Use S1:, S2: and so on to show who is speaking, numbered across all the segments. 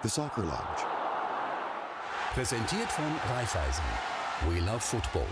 S1: The Soccer Lounge.
S2: Präsentiert von Raiffeisen. We love football.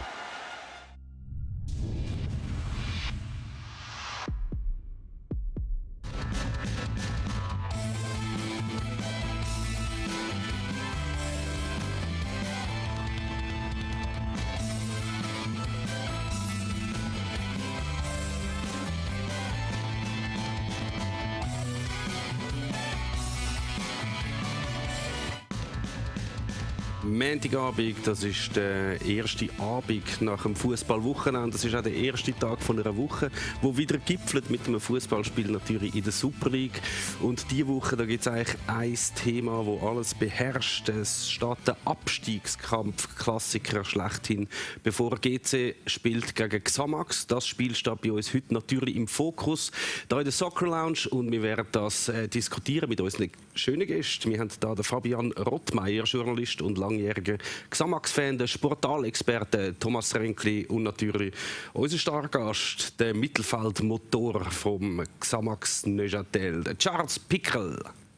S3: Montagabend, das ist der erste Abend nach dem Fußballwochenende. Das ist auch der erste Tag von einer Woche, wo wieder gipfelt mit einem Fußballspiel natürlich in der Super League. Und diese Woche, da gibt es eigentlich ein Thema, das alles beherrscht. Es steht der Abstiegskampf, Klassiker schlechthin, bevor GC spielt gegen Xamax. Das Spiel steht bei uns heute natürlich im Fokus, hier in der Soccer Lounge. Und wir werden das diskutieren mit unseren schönen Gästen. Wir haben hier den Fabian Rottmeier, Journalist und langjähriger Xamax-Fan, der Sportalexperte Thomas Renkli und natürlich unser Stargast, der Mittelfeldmotor vom Xamax Neuchâtel, der Charles Pickel.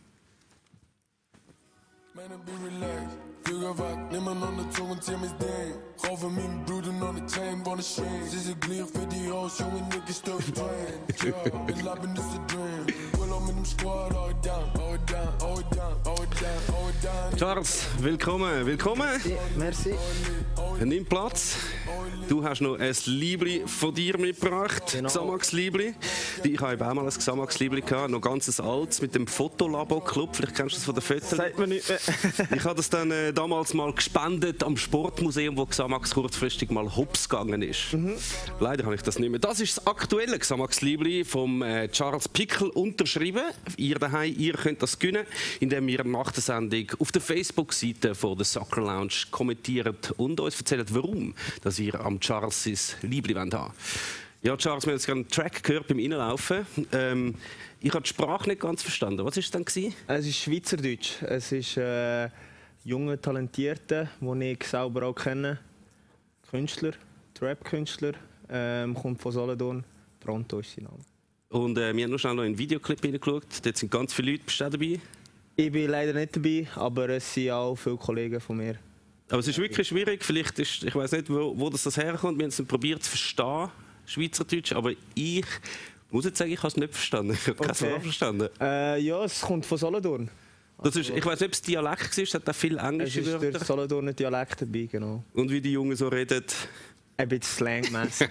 S3: Charles, willkommen.
S4: Ja, merci.
S3: Nimm Platz. Du hast noch ein Liebli von dir mitgebracht,
S4: Genau.
S3: Xamax-Liebli. Ich habe auch mal ein Xamax-Liebli gehabt, noch ganz altes, mit dem Fotolabo-Club. Vielleicht kennst du das von den Fotos.
S4: Sagt man nicht mehr.
S3: Ich habe das dann damals mal gespendet am Sportmuseum, wo Xamax kurzfristig mal hops gegangen ist. Leider habe ich das nicht mehr. Das ist das aktuelle Xamax-Liebli vom Charles Pickel unterschrieben. Ihr daheim, ihr könnt das gewinnen, indem ihr nach der Sendung auf der Facebook-Seite von der Soccer Lounge kommentiert und uns erzählt, warum dass ihr am Charles sein Liebli haben wollt. Ja, Charles, wir haben jetzt gerade einen Track gehört beim Reinlaufen. Ich habe die Sprache nicht ganz verstanden. Was war es denn?
S4: Es ist Schweizerdeutsch. Es ist junge Talentierte, die ich selber auch kenne. Künstler, Trap-Künstler, kommt von Solothurn. Pronto ist sein Name.
S3: Und wir haben noch schnell in einen Videoclip hineingeschaut. Dort sind ganz viele Leute. Bist du auch dabei?
S4: Ich bin leider nicht dabei, aber es sind auch viele Kollegen von mir.
S3: Aber es ist wirklich schwierig. Vielleicht ist, ich weiß nicht, wo das herkommt. Wir haben es probiert zu verstehen, Schweizerdeutsch, aber ich muss jetzt sagen, ich habe es nicht verstanden. Ich habe kein Wort verstanden.
S4: Ja, es kommt von Solothurn.
S3: Das ist, ich weiß nicht, ob es Dialekt war, es hat auch viele
S4: Es
S3: englische
S4: ist der
S3: Wörter.
S4: Solothurner Dialekt dabei, genau.
S3: Und wie die Jungen so reden.
S4: Ein bisschen slangmässig.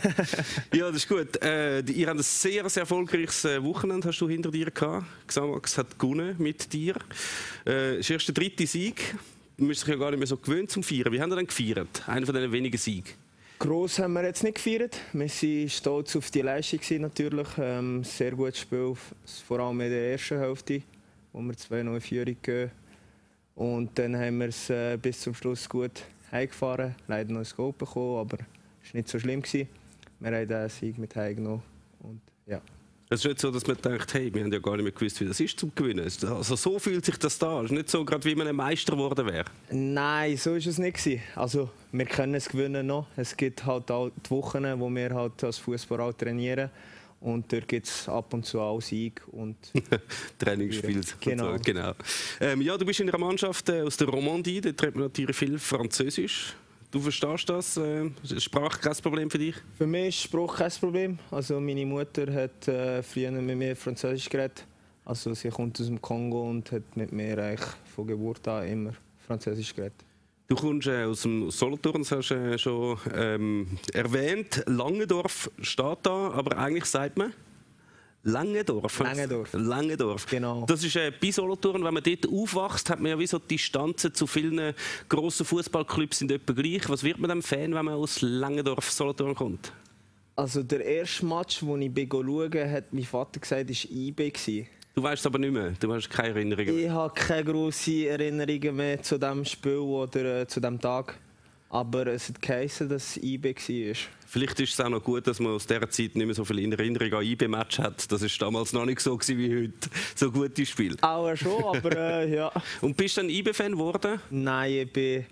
S3: Ja, das ist gut. Ihr habt ein sehr, sehr erfolgreiches Wochenende hast du hinter dir gehabt. Xamax hat gewonnen mit dir. Das ist erst der 3. Sieg. Du bist dich ja gar nicht mehr so gewöhnt zum Feiern. Wie haben wir denn gefeiert? Einer von diesen wenigen Siegen.
S4: Gross haben wir jetzt nicht gefeiert. Wir waren stolz auf die Leistung natürlich. Sehr gutes Spiel, vor allem in der ersten Hälfte, wo wir 2-0 in Führung gehen. Und dann haben wir es bis zum Schluss gut heimgefahren. Leider noch ein Goal bekommen, aber es war nicht so schlimm. Wir haben den Sieg mit heimgenommen. Und ja.
S3: Es ist nicht so, dass man denkt, hey, wir haben ja gar nicht mehr gewusst, wie das ist zum Gewinnen. Also so fühlt sich das da. Es ist nicht so, gerade wie man ein Meister geworden wäre.
S4: Nein, so war es nicht. Also, wir können es gewinnen noch. Es gibt halt auch die Wochen, wo wir halt als Fußballer trainieren. Und dort gibt es ab und zu auch Sieg. Und
S3: Trainingsspiel.
S4: Genau.
S3: So, genau. Ja, du bist in einer Mannschaft aus der Romandie. Dort redet man natürlich viel Französisch. Du verstehst das? Sprache kein Problem für dich?
S4: Für mich ist Sprache kein Problem. Also meine Mutter hat früher mit mir Französisch geredet. Also sie kommt aus dem Kongo und hat mit mir eigentlich von Geburt an immer Französisch geredet.
S3: Du kommst aus dem Solothurn, das hast du schon erwähnt. Langendorf steht da, aber eigentlich sagt man Langendorf. Langendorf.
S4: Genau.
S3: Das ist bei Solothurn, wenn man dort aufwächst, hat man ja wie so die Distanzen zu vielen grossen Fußballclubs sind etwa gleich. Was wird man dem Fan, wenn man aus Langendorf, Solothurn kommt?
S4: Also der erste Match, den ich schauen bin, hat mein Vater gesagt, war IB.
S3: Du weißt es aber nicht mehr, du hast keine Erinnerungen mehr.
S4: Ich habe keine grossen Erinnerungen mehr zu diesem Spiel oder zu diesem Tag. Aber es hat geheißen, dass es IB war.
S3: Vielleicht ist es auch noch gut, dass man aus dieser Zeit nicht mehr so viel Erinnerung an IB-Match hat. Das war damals noch nicht so wie heute. So gute Spiel.
S4: Auch schon, aber ja.
S3: Und bist du ein IB-Fan geworden?
S4: Nein, ich bin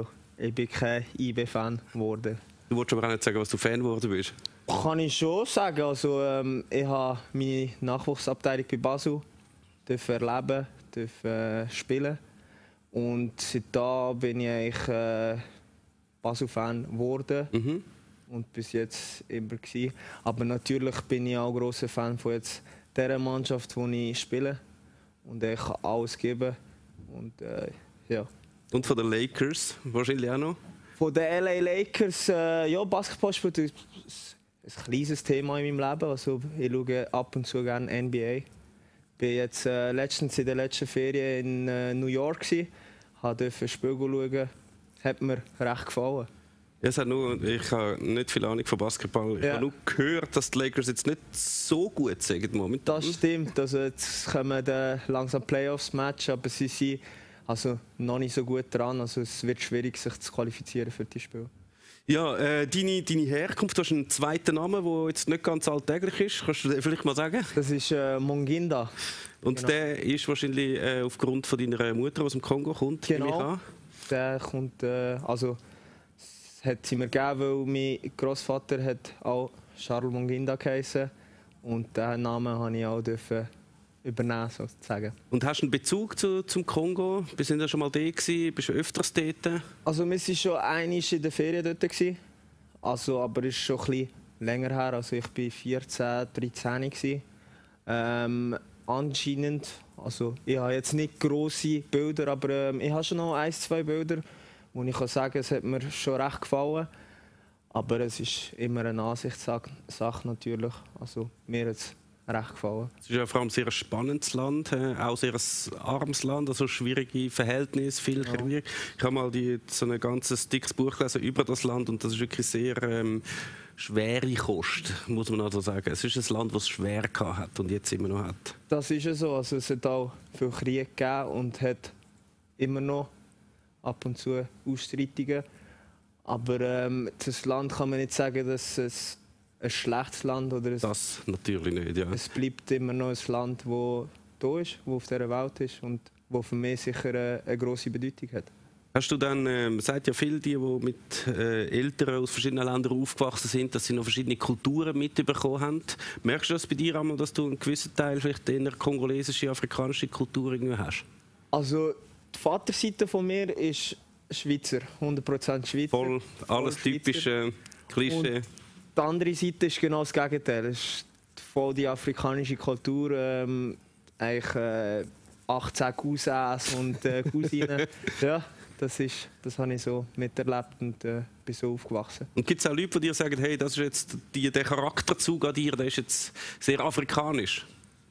S4: kein IB-Fan geworden.
S3: Du wolltest aber auch nicht sagen, was du Fan geworden bist.
S4: Kann ich schon sagen. Also, ich habe meine Nachwuchsabteilung bei Basel erleben. spielen. Und seitdem bin ich eigentlich Basel-Fan geworden. Und bis jetzt immer gewesen. Aber natürlich bin ich auch grosser Fan von jetzt dieser Mannschaft, die ich spiele. Und ich kann alles geben. Und, ja.
S3: Und von den Lakers wahrscheinlich auch noch?
S4: Von den LA Lakers, ja, Basketballsport ist ein kleines Thema in meinem Leben. Also, ich schaue ab und zu gerne NBA. Ich war jetzt letztens in der letzten Ferien in New York. Ich durfte ein Spiel schauen. Das hat mir recht gefallen.
S3: Ja, ich habe nicht viel Ahnung von Basketball. Ich habe nur gehört, dass die Lakers jetzt nicht so gut sind momentan.
S4: Das stimmt. Also jetzt kommen langsam Playoffs-Match, aber sie sind also noch nicht so gut dran. Also es wird schwierig, sich zu qualifizieren für die Spiele.
S3: Ja, deine Herkunft, du hast einen zweiten Namen, der jetzt nicht ganz alltäglich ist. Kannst du den vielleicht mal sagen?
S4: Das ist Monginda.
S3: Und genau. Der ist wahrscheinlich aufgrund von deiner Mutter, die aus dem Kongo kommt,
S4: genau. Der kommt, also es hat sie mir gegeben, weil mein Großvater hat auch Charles Monginda geheißen und diesen Namen durfte ich auch übernehmen, sozusagen.
S3: Und hast du einen Bezug zum Kongo? Bist du schon mal da gewesen? Bist du öfters dort?
S4: Also wir waren schon einmal in der Ferien dort gewesen. Also, aber es ist schon ein bisschen länger her. Also ich war 14, 13 gewesen. Anscheinend, also ich habe jetzt nicht grosse Bilder, aber ich habe schon noch 1-2 Bilder, wo ich kann sagen, es hat mir schon recht gefallen. Aber es ist immer eine Ansichtssache natürlich. Also mir hat es recht gefallen.
S3: Es ist ja vor allem ein sehr spannendes Land, auch sehr ein armes Land, also schwierige Verhältnisse, viel Krieg. Ich habe mal so ein ganzes dickes Buch gelesen über das Land und das ist wirklich sehr schwere Kost, muss man also sagen. Es ist ein Land, das es schwer hat und jetzt immer noch hat.
S4: Das ist ja so. Also es hat auch viel Krieg gegeben und hat immer noch ab und zu Ausschreitungen. Aber das Land kann man nicht sagen, dass es ein schlechtes Land oder
S3: das natürlich nicht, ja.
S4: Es bleibt immer noch ein Land, das da ist, das auf dieser Welt ist und das für mich sicher eine grosse Bedeutung hat.
S3: Hast du dann, sagt ja viele, die mit Eltern aus verschiedenen Ländern aufgewachsen sind, dass sie noch verschiedene Kulturen mitbekommen haben. Merkst du das bei dir einmal, dass du einen gewissen Teil vielleicht eher kongolesische, afrikanische Kultur irgendwie hast?
S4: Also die Vaterseite von mir ist Schweizer, 100% Schweizer.
S3: Voll, alles typische Klischee.
S4: Und die andere Seite ist genau das Gegenteil. Es ist voll die afrikanische Kultur. Eigentlich 18 Cousins und Cousinen. Ja, das habe ich so miterlebt und bin so aufgewachsen.
S3: Und gibt es auch Leute, die dir sagen, hey, das ist jetzt der Charakterzug an dir, der ist jetzt sehr afrikanisch?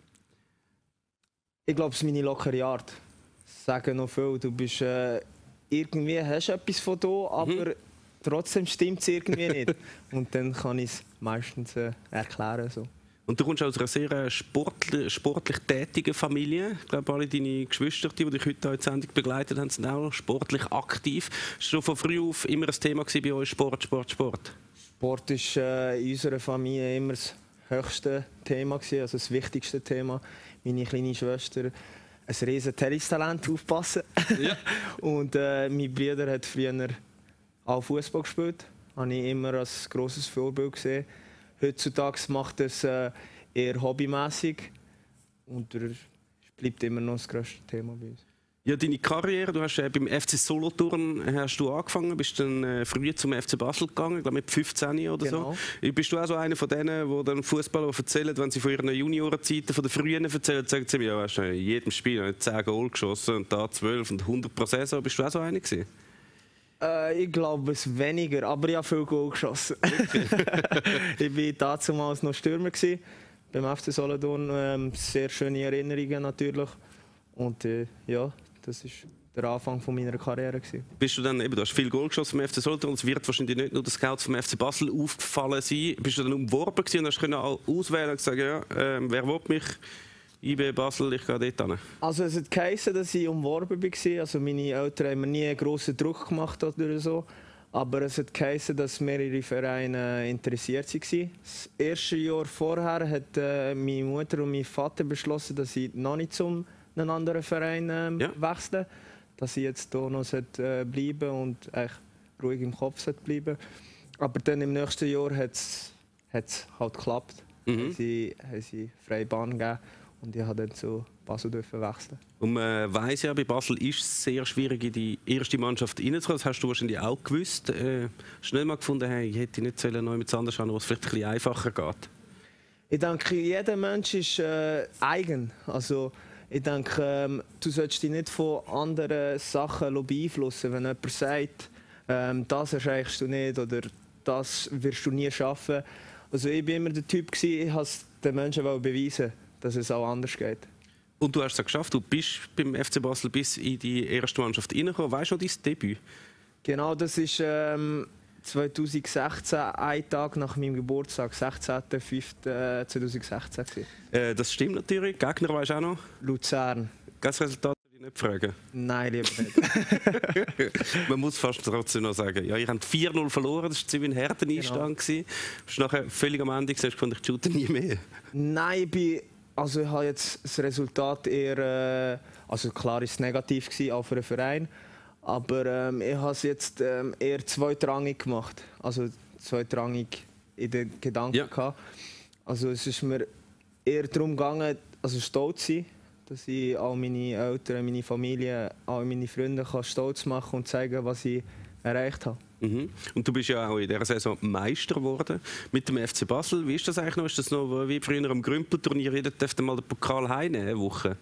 S4: Ich glaube, es ist meine lockere Art. Das sagen noch viel. Du bist irgendwie hast du etwas von da, aber trotzdem stimmt es irgendwie nicht. Und dann kann ich es meistens erklären. So.
S3: Und du kommst aus einer sehr sportlich tätigen Familie. Ich glaube, alle deine Geschwister, die dich heute in der Sendung begleitet haben, sind auch sportlich aktiv. Ist schon von früh auf immer ein Thema bei euch, Sport?
S4: Sport war in unserer Familie immer das höchste Thema, also das wichtigste Thema. Meine kleine Schwester, ein riesen Tennistalent, aufpassen. Ja. Und mein Bruder hat früher auch Fußball gespielt. Das habe ich immer als grosses Vorbild gesehen. Heutzutage macht er es eher hobbymäßig und er bleibt immer noch das grösste Thema bei uns.
S3: Ja, deine Karriere, du hast beim FC Solothurn hast du angefangen, bist dann früh zum FC Basel gegangen, ich glaube mit 15 oder
S4: genau.
S3: So. Bist du auch so einer von denen, die dann Fußballer erzählen, wenn sie von ihren Juniorenzeiten, von den frühen erzählen, sagen sie mir, ja, hast du in jedem Spiel 10 Goal geschossen und da 12 und 100 pro Saison. Bist du auch so einer gewesen?
S4: Ich glaube es weniger, aber ich habe viel Goal geschossen. Ich war damals noch Stürmer beim FC Solothurn. Sehr schöne Erinnerungen natürlich. Und ja, das war der Anfang meiner Karriere.
S3: Bist du dann, du hast viel Goal geschossen vom FC Solothurn, es wird wahrscheinlich nicht nur den Scouts vom FC Basel aufgefallen sein. Bist du dann umworben und hast auswählen und sagen, ja, wer will mich? IB Basel, ich gehe dort hin.
S4: Also es hat geheißen, dass ich umworben war. Also meine Eltern haben mir nie einen grossen Druck gemacht oder so. Aber es hat geheißen, dass mehrere Vereine interessiert waren. Das erste Jahr vorher hat meine Mutter und mein Vater beschlossen, dass ich noch nicht zum einen anderen Verein wechseln, dass ich jetzt hier noch bleiben und eigentlich ruhig im Kopf bleiben. Aber dann im nächsten Jahr hat es halt geklappt. Haben sie freie Bahn gegeben und ich durfte dann zu Basel wechseln.
S3: Und man weiss ja, bei Basel ist es sehr schwierig, in die erste Mannschaft reinzukommen. Das hast du wahrscheinlich auch gewusst. Schnell mal gefunden, hey, ich hätte nicht neu mit anders schauen, wo es vielleicht ein bisschen einfacher geht.
S4: Ich denke, jeder Mensch ist eigen. Also, ich denke, du solltest dich nicht von anderen Sachen beeinflussen. Wenn jemand sagt, das erreichst du nicht oder das wirst du nie schaffen. Also, ich war immer der Typ, ich wollte den Menschen beweisen, dass es auch anders geht.
S3: Und du hast es geschafft, du bist beim FC Basel bis in die erste Mannschaft reingekommen. Weißt du noch dein Debüt?
S4: Genau, das war 2016, ein Tag nach meinem Geburtstag, 16.05.2016.
S3: Das stimmt natürlich. Gegner weißt du auch noch?
S4: Luzern.
S3: Das Resultat würde ich nicht fragen.
S4: Nein, lieber nicht.
S3: Man muss fast trotzdem noch sagen, ja, ihr habt 4-0 verloren, das war ziemlich ein harter Einstand. Genau. Du bist nachher völlig am Ende gesagt, ich shoote nie mehr.
S4: Nein, ich habe jetzt das Resultat eher, also klar ist es negativ gewesen, auch für den Verein, aber ich habe es jetzt eher zweitrangig gemacht, also zweitrangig in den Gedanken gehabt. Also es ist mir eher darum gegangen, also stolz zu sein, dass ich all meine Eltern, meine Familie, all meine Freunde kann stolz machen und zeigen, was ich erreicht habe.
S3: Mhm. Und du bist ja auch in dieser Saison Meister geworden mit dem FC Basel. Wie ist das eigentlich noch? Ist das noch wie früher am Grümpelturnier? Jeder dürfte mal den Pokal heimnehmen, eine Woche?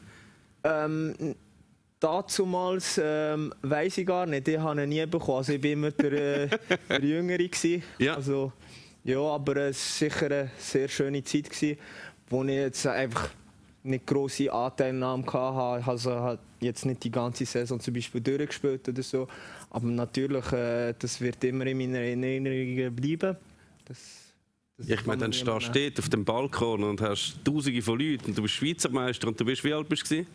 S4: Dazumals weiss ich gar nicht. Ich habe ihn nie bekommen. Also ich war immer der Jüngere.
S3: Ja.
S4: Also, ja, aber es war sicher eine sehr schöne Zeit, wo ich jetzt einfach nicht grosse Anteilnahme hatte. Also jetzt nicht die ganze Saison zum Beispiel durchgespielt oder so. Aber natürlich, das wird immer in meiner Erinnerung bleiben.
S3: Ich meine, dann stehst du dort auf dem Balkon und hast Tausende von Leuten und du bist Schweizer Meister und du bist, wie alt bist du?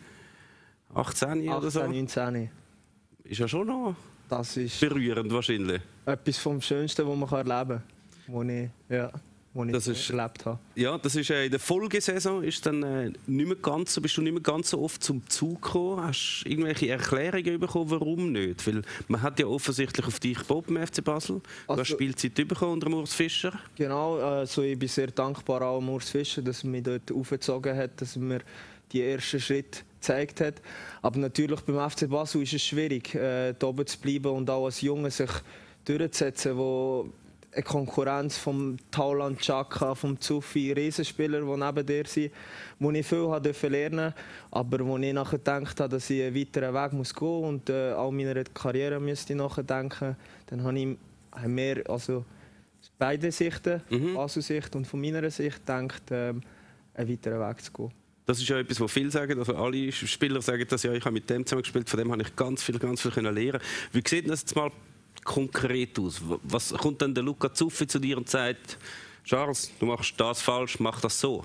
S3: 18 oder so?
S4: 19.
S3: Ist ja schon noch
S4: das
S3: berührend wahrscheinlich.
S4: Etwas vom Schönsten, was man erleben kann, was ich erlebt habe.
S3: Ja, das ist in der Folgesaison ist dann nicht mehr ganz so, bist du nicht mehr ganz so oft zum Zug gekommen. Hast du irgendwelche Erklärungen bekommen, warum nicht? Weil man hat ja offensichtlich auf dich geboten im FC Basel. Du hast Spielzeit bekommen unter Urs Fischer.
S4: Genau, also ich bin sehr dankbar auch Urs Fischer, dass er mich dort aufgezogen hat, dass er mir die ersten Schritte gezeigt hat. Aber natürlich beim FC Basel ist es schwierig, da oben zu bleiben und auch als Junge sich durchzusetzen, wo eine Konkurrenz vom Tauland Chaka, vom Zufi, Riesenspieler, die neben dir sind, wo ich viel lernen durfte, aber wo ich nachher gedacht habe, dass ich einen weiteren Weg gehen muss und auch meiner Karriere müsste ich nachdenken, dann habe ich mehr, also beide Sichten, Basel-Sicht und von meiner Sicht, gedacht, einen weiteren Weg zu gehen.
S3: Das ist ja etwas, was viele sagen. Also alle Spieler sagen, dass ja, ich habe mit dem zusammen gespielt, von dem habe ich ganz viel lernen. Wie sieht das jetzt mal konkret aus? Was kommt dann der Luca Zuffi zu dir und sagt, Charles, du machst das falsch, mach das so?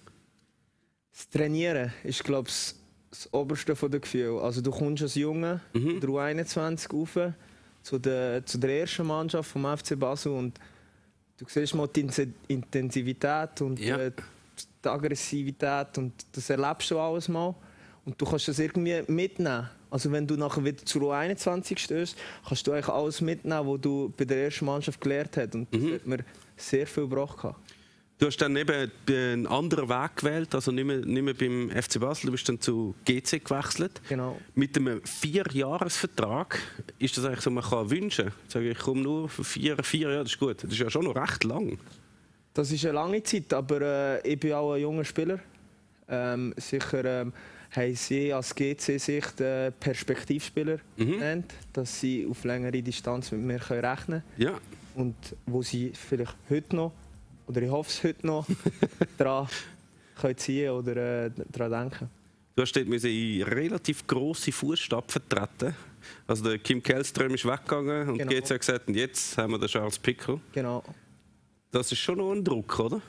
S4: Das Trainieren ist, glaube ich, das oberste von den Gefühlen. Also du kommst als Junge, der U21 rauf, zu der ersten Mannschaft vom FC Basel und du siehst mal die Intensivität und die Aggressivität und das erlebst du alles mal und du kannst das irgendwie mitnehmen. Also wenn du nachher wieder zur U21 stößt, kannst du eigentlich alles mitnehmen, was du bei der ersten Mannschaft gelernt hast. Und das hat mir sehr viel gebracht.
S3: Du hast dann eben einen anderen Weg gewählt, also nicht mehr beim FC Basel, du bist dann zu GC gewechselt.
S4: Genau.
S3: Mit einem 4-Jahres-Vertrag ist das eigentlich so, man kann wünschen. Ich komme nur für 4 Jahre, das ist gut. Das ist ja schon noch recht lang. Das
S4: ist eine lange Zeit, aber ich bin auch ein junger Spieler. Sicher haben sie als GC-Sicht Perspektivspieler genannt, dass sie auf längere Distanz mit mir rechnen können.
S3: Ja.
S4: Und wo sie vielleicht heute noch, oder ich hoffe es heute noch, daran ziehen oder daran denken.
S3: Du hast dort in relativ grosse Fußstapfen treten. Also der Kim Källström ist weggegangen und GC hat gesagt, und jetzt haben wir den Charles Pickel.
S4: Genau.
S3: Das ist schon noch ein Druck, oder?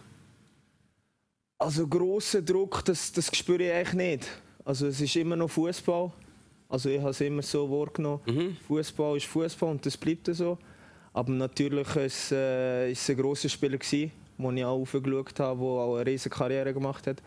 S4: Also grosser Druck, das spüre ich eigentlich nicht. Also es ist immer noch Fußball. Also ich habe es immer so wahrgenommen. Fußball ist Fußball und das bleibt so. Aber natürlich war es ein grosser Spieler, den ich auch aufgeschaut habe, der auch eine riesige Karriere gemacht hat.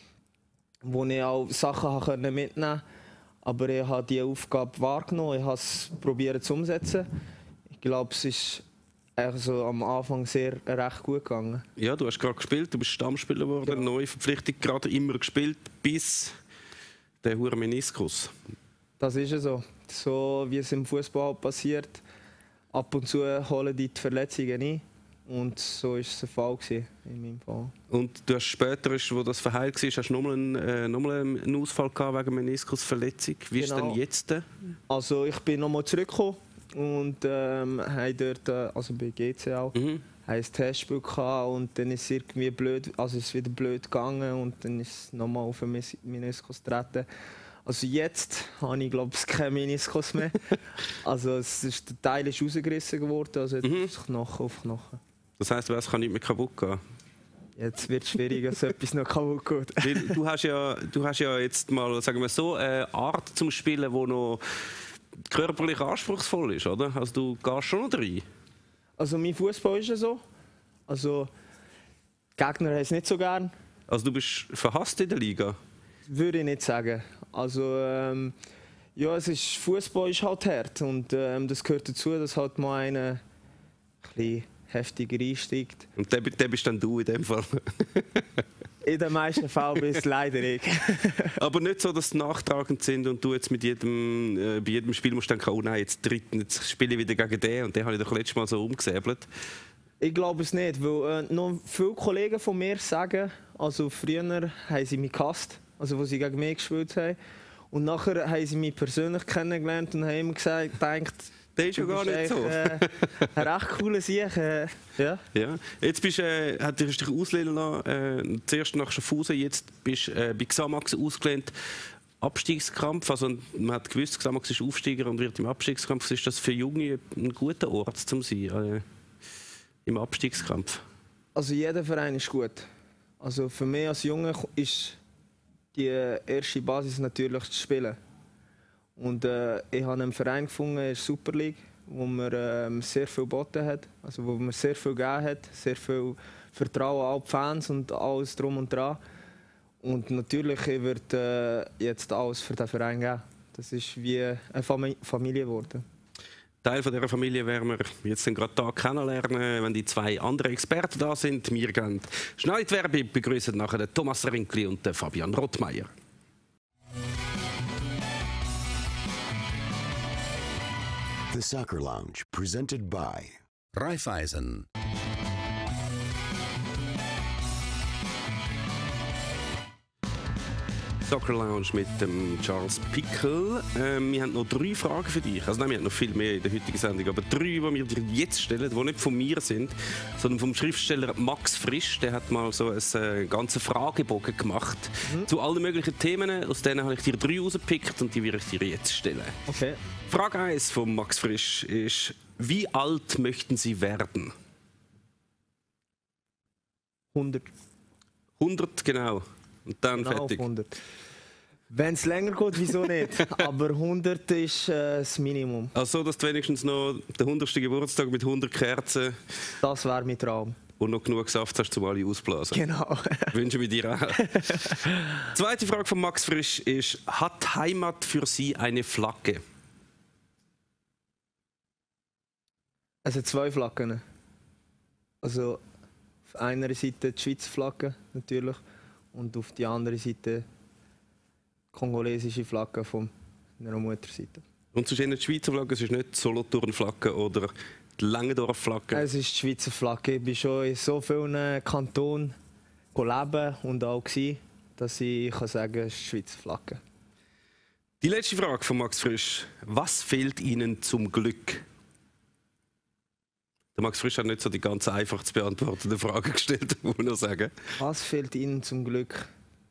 S4: Wo ich auch Sachen mitnehmen konnte. Aber ich habe diese Aufgabe wahrgenommen, ich habe es probiert zu umsetzen. Ich glaube, es ist also am Anfang recht gut gegangen.
S3: Ja, du hast gerade gespielt, du bist Stammspieler geworden,
S4: Ja.
S3: neue Verpflichtung, gerade immer gespielt, bis der hure Meniskus.
S4: Das ist ja so. So wie es im Fußball passiert. Ab und zu holen die Verletzungen ein. Und so war es der Fall in meinem Fall.
S3: Und du hast später, wo das verheilt war, hast du nochmal einen Ausfall gehabt wegen Meniskusverletzung. Wie ist es denn jetzt?
S4: Also ich bin nochmal zurückgekommen und habe dort, also bei GC auch, ein Testspiel gehabt und dann ist es irgendwie blöd, also es ist wieder blöd gegangen und dann ist es nochmal auf den Meniskus getreten. Also jetzt habe ich, glaube ich, keinen Meniskus mehr. Also der Teil ist rausgerissen geworden, also jetzt ist es Knochen auf Knochen.
S3: Das heisst, es kann nicht mehr kaputt gehen?
S4: Jetzt wird es schwierig, dass etwas noch kaputt geht.
S3: Weil du hast ja jetzt mal, sagen wir so, eine Art zum Spielen, die noch körperlich anspruchsvoll ist, oder? Also du gehst schon noch rein.
S4: Also mein Fußball ist ja so. Also die Gegner haben es nicht so gern.
S3: Also du bist verhasst in der Liga?
S4: Würde ich nicht sagen. Also ja, Fußball ist halt hart und das gehört dazu, dass halt mal einer ein bisschen heftiger einsteigt.
S3: Und der bist dann du in dem Fall?
S4: In den meisten Fällen bin es leider ich.
S3: Aber nicht so, dass sie nachtragend sind und du jetzt mit bei jedem Spiel musst denken, oh nein, jetzt spiele ich wieder gegen den und den habe ich doch letztes Mal so umgesäbelt.
S4: Ich glaube es nicht, weil noch viele Kollegen von mir sagen, also früher haben sie mich gehasst, also wo sie gegen mich gespielt haben. Und nachher haben sie mich persönlich kennengelernt und haben immer gedacht,
S3: das ist ja gar nicht so.
S4: Ein recht cooler Sieg. Ja.
S3: Ja. Jetzt hast du dich auslehnen lassen, zuerst nach Schaffhausen, jetzt bist du bei Xamax ausgelehnt. Abstiegskampf, also man hat gewusst, Xamax ist Aufsteiger und wird im Abstiegskampf. Ist das für Junge ein guter Ort zum sein im Abstiegskampf? Also
S4: jeder Verein ist gut. Also für mich als Junge ist die erste Basis natürlich zu spielen. Und ich habe einen Verein gefunden in der Super League, wo mir sehr viel geboten hat, also wo mir sehr viel gegeben hat, sehr viel Vertrauen an die Fans und alles drum und dran. Und natürlich wird jetzt alles für den Verein geben. Das ist wie eine Familie geworden.
S3: Teil von dieser Familie werden wir jetzt gerade hier kennenlernen, wenn die zwei anderen Experten da sind. Wir gehen schnell in die Werbung, begrüßen nachher den Thomas Rinkli und den Fabian Rottmeier.
S2: The Soccer Lounge, presented by Raiffeisen.
S3: Soccer Lounge mit dem Charles Pickel. Wir haben noch 3 Fragen für dich. Also nein, wir haben noch viel mehr in der heutigen Sendung, aber 3, die wir dir jetzt stellen, die nicht von mir sind, sondern vom Schriftsteller Max Frisch. Der hat mal so einen ganzen Fragebogen gemacht zu allen möglichen Themen. Aus denen habe ich dir 3 rausgepickt und die werde ich dir jetzt stellen.
S4: Okay.
S3: Frage 1 von Max Frisch ist: Wie alt möchten Sie werden?
S4: 100.
S3: 100, genau. Und dann
S4: genau
S3: fertig.
S4: 100. Wenn es länger geht, wieso nicht? Aber 100 ist das Minimum.
S3: Also, dass du wenigstens noch den 100. Geburtstag mit 100 Kerzen
S4: Das wäre mein Traum.
S3: und noch genug Saft hast, um alle auszublasen.
S4: Genau.
S3: Wünsche ich dir auch. Zweite Frage von Max Frisch ist: Hat Heimat für Sie eine Flagge?
S4: Also 2 Flaggen. Also auf einer Seite die Schweizer Flagge natürlich und auf der anderen Seite die kongolesische Flagge von meiner Mutterseite.
S3: Und sonst die Schweizer Flagge, es ist nicht die Solothurn-Flagge oder die Langendorf-Flagge?
S4: Es ist die Schweizer Flagge. Ich bin schon in so vielen Kantonen leben und auch gewesen, dass ich sagen kann, es ist die Schweizer Flagge.
S3: Die letzte Frage von Max Frisch: Was fehlt Ihnen zum Glück? Der Max Frisch hat nicht so die ganz einfach zu beantwortende Frage gestellt, muss man sagen.
S4: Was fehlt Ihnen zum Glück?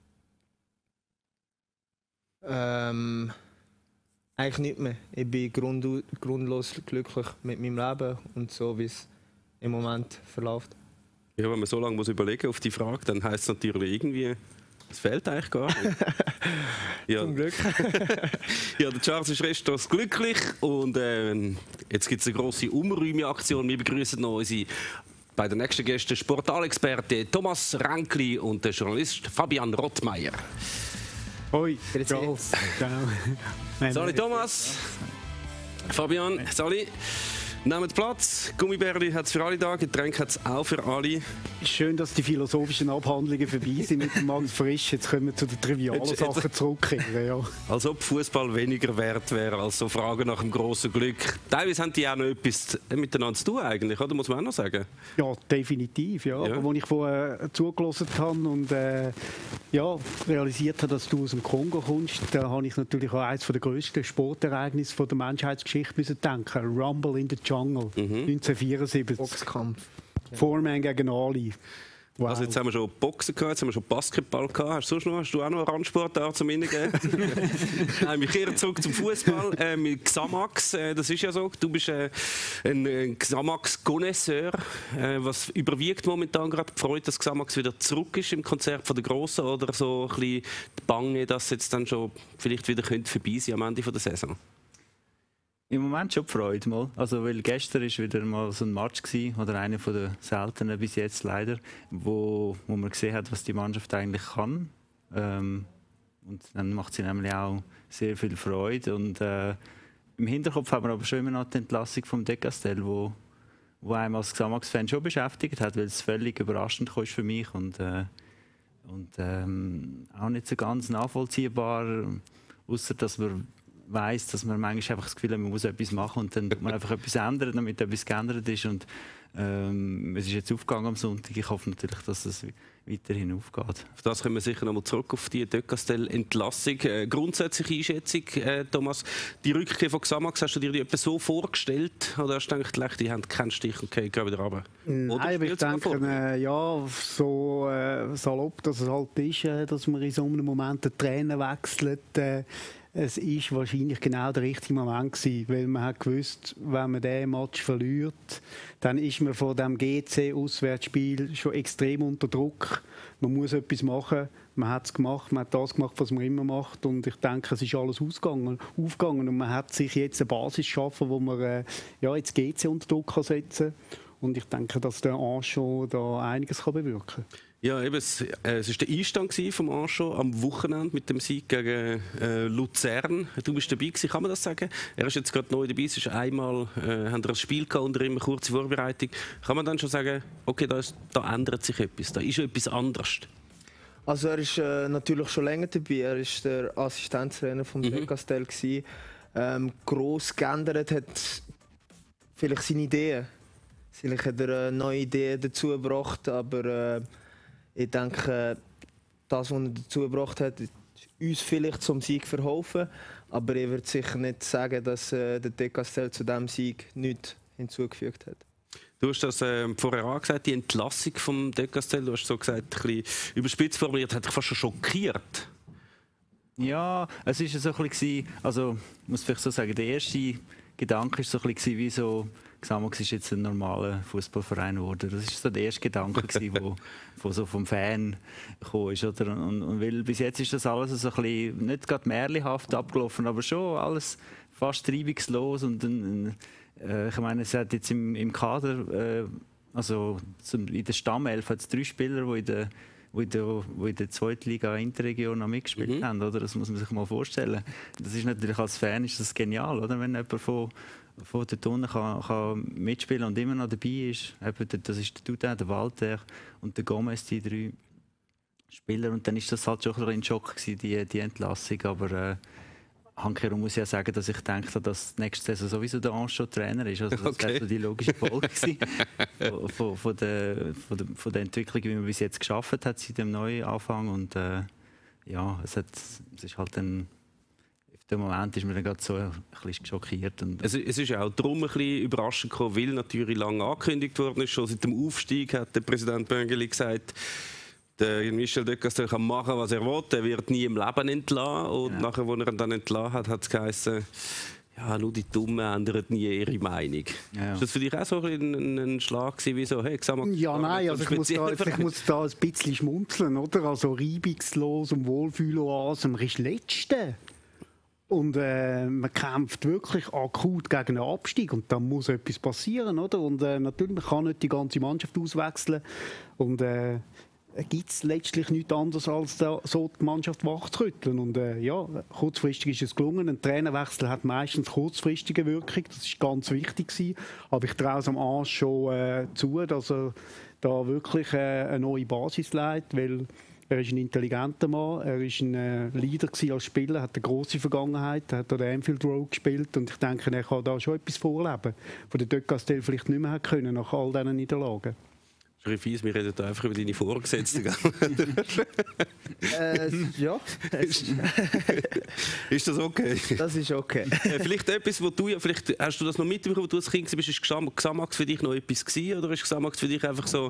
S4: Eigentlich nicht mehr. Ich bin grundlos glücklich mit meinem Leben und so, wie es im Moment verläuft.
S3: Ja, wenn man so lange überlegen muss auf die Frage, dann heisst es natürlich irgendwie, es fehlt eigentlich gar nicht. Ja.
S4: Zum Glück.
S3: Ja, der Charles ist restlos glücklich und jetzt gibt es eine grosse Umräumeaktion. Wir begrüßen noch unsere bei den nächsten Gästen Sportalexperte Thomas Rinkli und der Journalist Fabian Rottmeier.
S1: Hoi,
S4: Ciao.
S1: Ciao.
S3: Salut Thomas, Fabian, salut. Nehmt Platz. Gummibärli hat es für alle da, Getränke hat es auch für alle.
S1: Schön, dass die philosophischen Abhandlungen vorbei sind mit dem Max Frisch. Jetzt können wir zu den trivialen Sachen zurückkehren. Ja.
S3: Als ob Fußball weniger wert wäre als so Fragen nach dem grossen Glück. Teilweise haben die auch noch etwas miteinander zu tun, eigentlich, oder? Muss man auch noch sagen.
S1: Ja, definitiv. Ja. Aber als ich vorher zugelassen habe und realisiert habe, dass du aus dem Kongo kommst, da habe ich natürlich auch eines der grössten Sportereignisse der Menschheitsgeschichte müssen denken. Rumble in the Jungle. 1974.
S4: Boxkampf.
S1: Foreman gegen Ali. Wow.
S3: Also jetzt haben wir schon Boxen gehabt, jetzt haben wir schon Basketball gehabt. Hast du auch noch eine Randsportart zum Innengehen? Nein, wir kehren zurück zum Fußball. Mit Xamax, das ist ja so, du bist ein Xamax-Connoisseur. Was überwiegt momentan gerade die Freude, dass Xamax wieder zurück ist im Konzert von der Grossen, oder so ein bisschen die Bange, dass es jetzt dann schon vielleicht wieder vorbei sein am Ende der Saison?
S5: Im Moment schon die Freude mal. Also, weil gestern war wieder mal so ein Match gewesen, oder einer von den seltenen bis jetzt leider, wo man gesehen hat, was die Mannschaft eigentlich kann. Und dann macht sie nämlich auch sehr viel Freude. Und im Hinterkopf haben wir aber schon immer noch die Entlassung vom De Castell, wo einem als Xamax-Fan schon beschäftigt hat, weil es völlig überraschend ist für mich und auch nicht so ganz nachvollziehbar, außer dass man weiss, dass man manchmal einfach das Gefühl hat, man muss etwas machen und dann man einfach etwas ändern, damit etwas geändert ist. Und es ist jetzt aufgegangen am Sonntag. Ich hoffe natürlich, dass es weiterhin aufgeht.
S3: Auf das kommen wir sicher noch mal zurück, auf die De Castell-Entlassung. Grundsätzliche Einschätzung, Thomas, die Rückkehr von Xamax, hast du dir die etwa so vorgestellt? Oder hast du gedacht, die haben keinen Stich und gehen wieder runter?
S1: Nein, ich denke, so salopp, dass es halt ist, dass man in so einem Moment den Trainer wechselt. Es war wahrscheinlich genau der richtige Moment gewesen, weil man hat gewusst, wenn man diesen Match verliert, dann ist man vor dem GC-Auswärtsspiel schon extrem unter Druck. Man muss etwas machen. Man hat es gemacht, man hat das gemacht, was man immer macht. Und ich denke, es ist alles aufgegangen. Und man hat sich jetzt eine Basis geschaffen, wo man jetzt GC unter Druck setzen kann. Und ich denke, dass der Anschau da einiges bewirken kann.
S3: Ja, eben, es war der Einstand vom Anschau am Wochenende mit dem Sieg gegen Luzern. Du bist dabei gewesen, kann man das sagen? Er ist jetzt gerade neu dabei, es ist einmal, haben wir ein Spiel gehabt unter ihm, eine kurze Vorbereitung. Kann man dann schon sagen, okay, da ändert sich etwas, da ist etwas anderes?
S4: Also er ist natürlich schon länger dabei, er ist der Assistenztrainer von De Castell gewesen. Gross geändert hat vielleicht seine Ideen. Vielleicht hat er neue Ideen dazu gebracht, aber ich denke, das, was er dazu gebracht hat, ist uns vielleicht zum Sieg verholfen. Aber ich würde sicher nicht sagen, dass der De Castell zu diesem Sieg nichts hinzugefügt hat.
S3: Du hast das vorher angesagt, die Entlassung vom De Castell, du hast so gesagt, ein bisschen überspitzt formuliert, hat dich fast schon schockiert.
S5: Ja, es war so ein bisschen, also ich muss vielleicht so sagen, der erste Gedanke war so ein bisschen wie so, Xamax ist jetzt ein normaler Fußballverein geworden. Das war so der erste Gedanke, der so vom Fan gekommen ist. Oder? Und weil bis jetzt ist das alles so ein bisschen, nicht gerade märchenhaft abgelaufen, aber schon alles fast reibungslos. Und ich meine, es hat jetzt im Kader, also in der Stammelf hat es 3 Spieler, die in der zweiten Liga Interregion noch mitgespielt haben. Oder? Das muss man sich mal vorstellen. Das ist natürlich als Fan ist das genial, oder? Wenn jemand von dort unten kann mitspielen und immer noch dabei ist. Das ist der Duda, der Walter und der Gomez, die 3 Spieler. Und dann ist das halt schon ein Schock gewesen, die Entlassung. Aber handkehrum muss ich ja sagen, dass ich denke, dass nächste Saison sowieso der Anschau Trainer ist. Also das wäre so die logische Folge von der Entwicklung, wie man bis jetzt geschafft hat seit dem Neuanfang. Und es ist halt dann. Im Moment ist man dann gerade so ein bisschen schockiert. Und
S3: es ist ja auch darum ein bisschen überraschend gekommen, weil natürlich lange angekündigt worden ist. Schon seit dem Aufstieg hat der Präsident Böngeli gesagt, der Michel De Castell kann machen, was er will. Er wird nie im Leben entlassen. Und nachher, als er ihn dann entlassen hat, hat es geheißen, ja, nur die Dummen ändern nie ihre Meinung. Ja. Ist das für dich auch so ein Schlag gewesen, wie so, hey, Xamax?
S1: Ja, nein, also ich muss da ein bisschen schmunzeln, oder? Also reibungslos und Wohlfühloase, man ist Letzte. Und man kämpft wirklich akut gegen einen Abstieg und da muss etwas passieren, oder? Und natürlich, man kann nicht die ganze Mannschaft auswechseln und gibt es letztlich nichts anderes, als so die Mannschaft wachzurütteln. Und ja, kurzfristig ist es gelungen. Ein Trainerwechsel hat meistens kurzfristige Wirkung. Das ist ganz wichtig gewesen. Aber ich traue es am Arsch schon zu, dass er da wirklich eine neue Basis legt, weil er ist ein intelligenter Mann, er ist ein Leader als Spieler, hat eine grosse Vergangenheit, hat an der Anfield Road gespielt und ich denke, er kann da schon etwas vorleben, was der De Castell vielleicht nicht mehr hat können nach all diesen Niederlagen.
S3: Fies, wir reden einfach über deine Vorgesetzten.
S4: Ja.
S3: Ist das okay?
S4: Das ist okay.
S3: Vielleicht etwas, wo du, vielleicht hast du das noch mitbekommen, wo du als Kind warst, ist Xamax für dich noch etwas gewesen, oder ist Xamax für dich einfach so,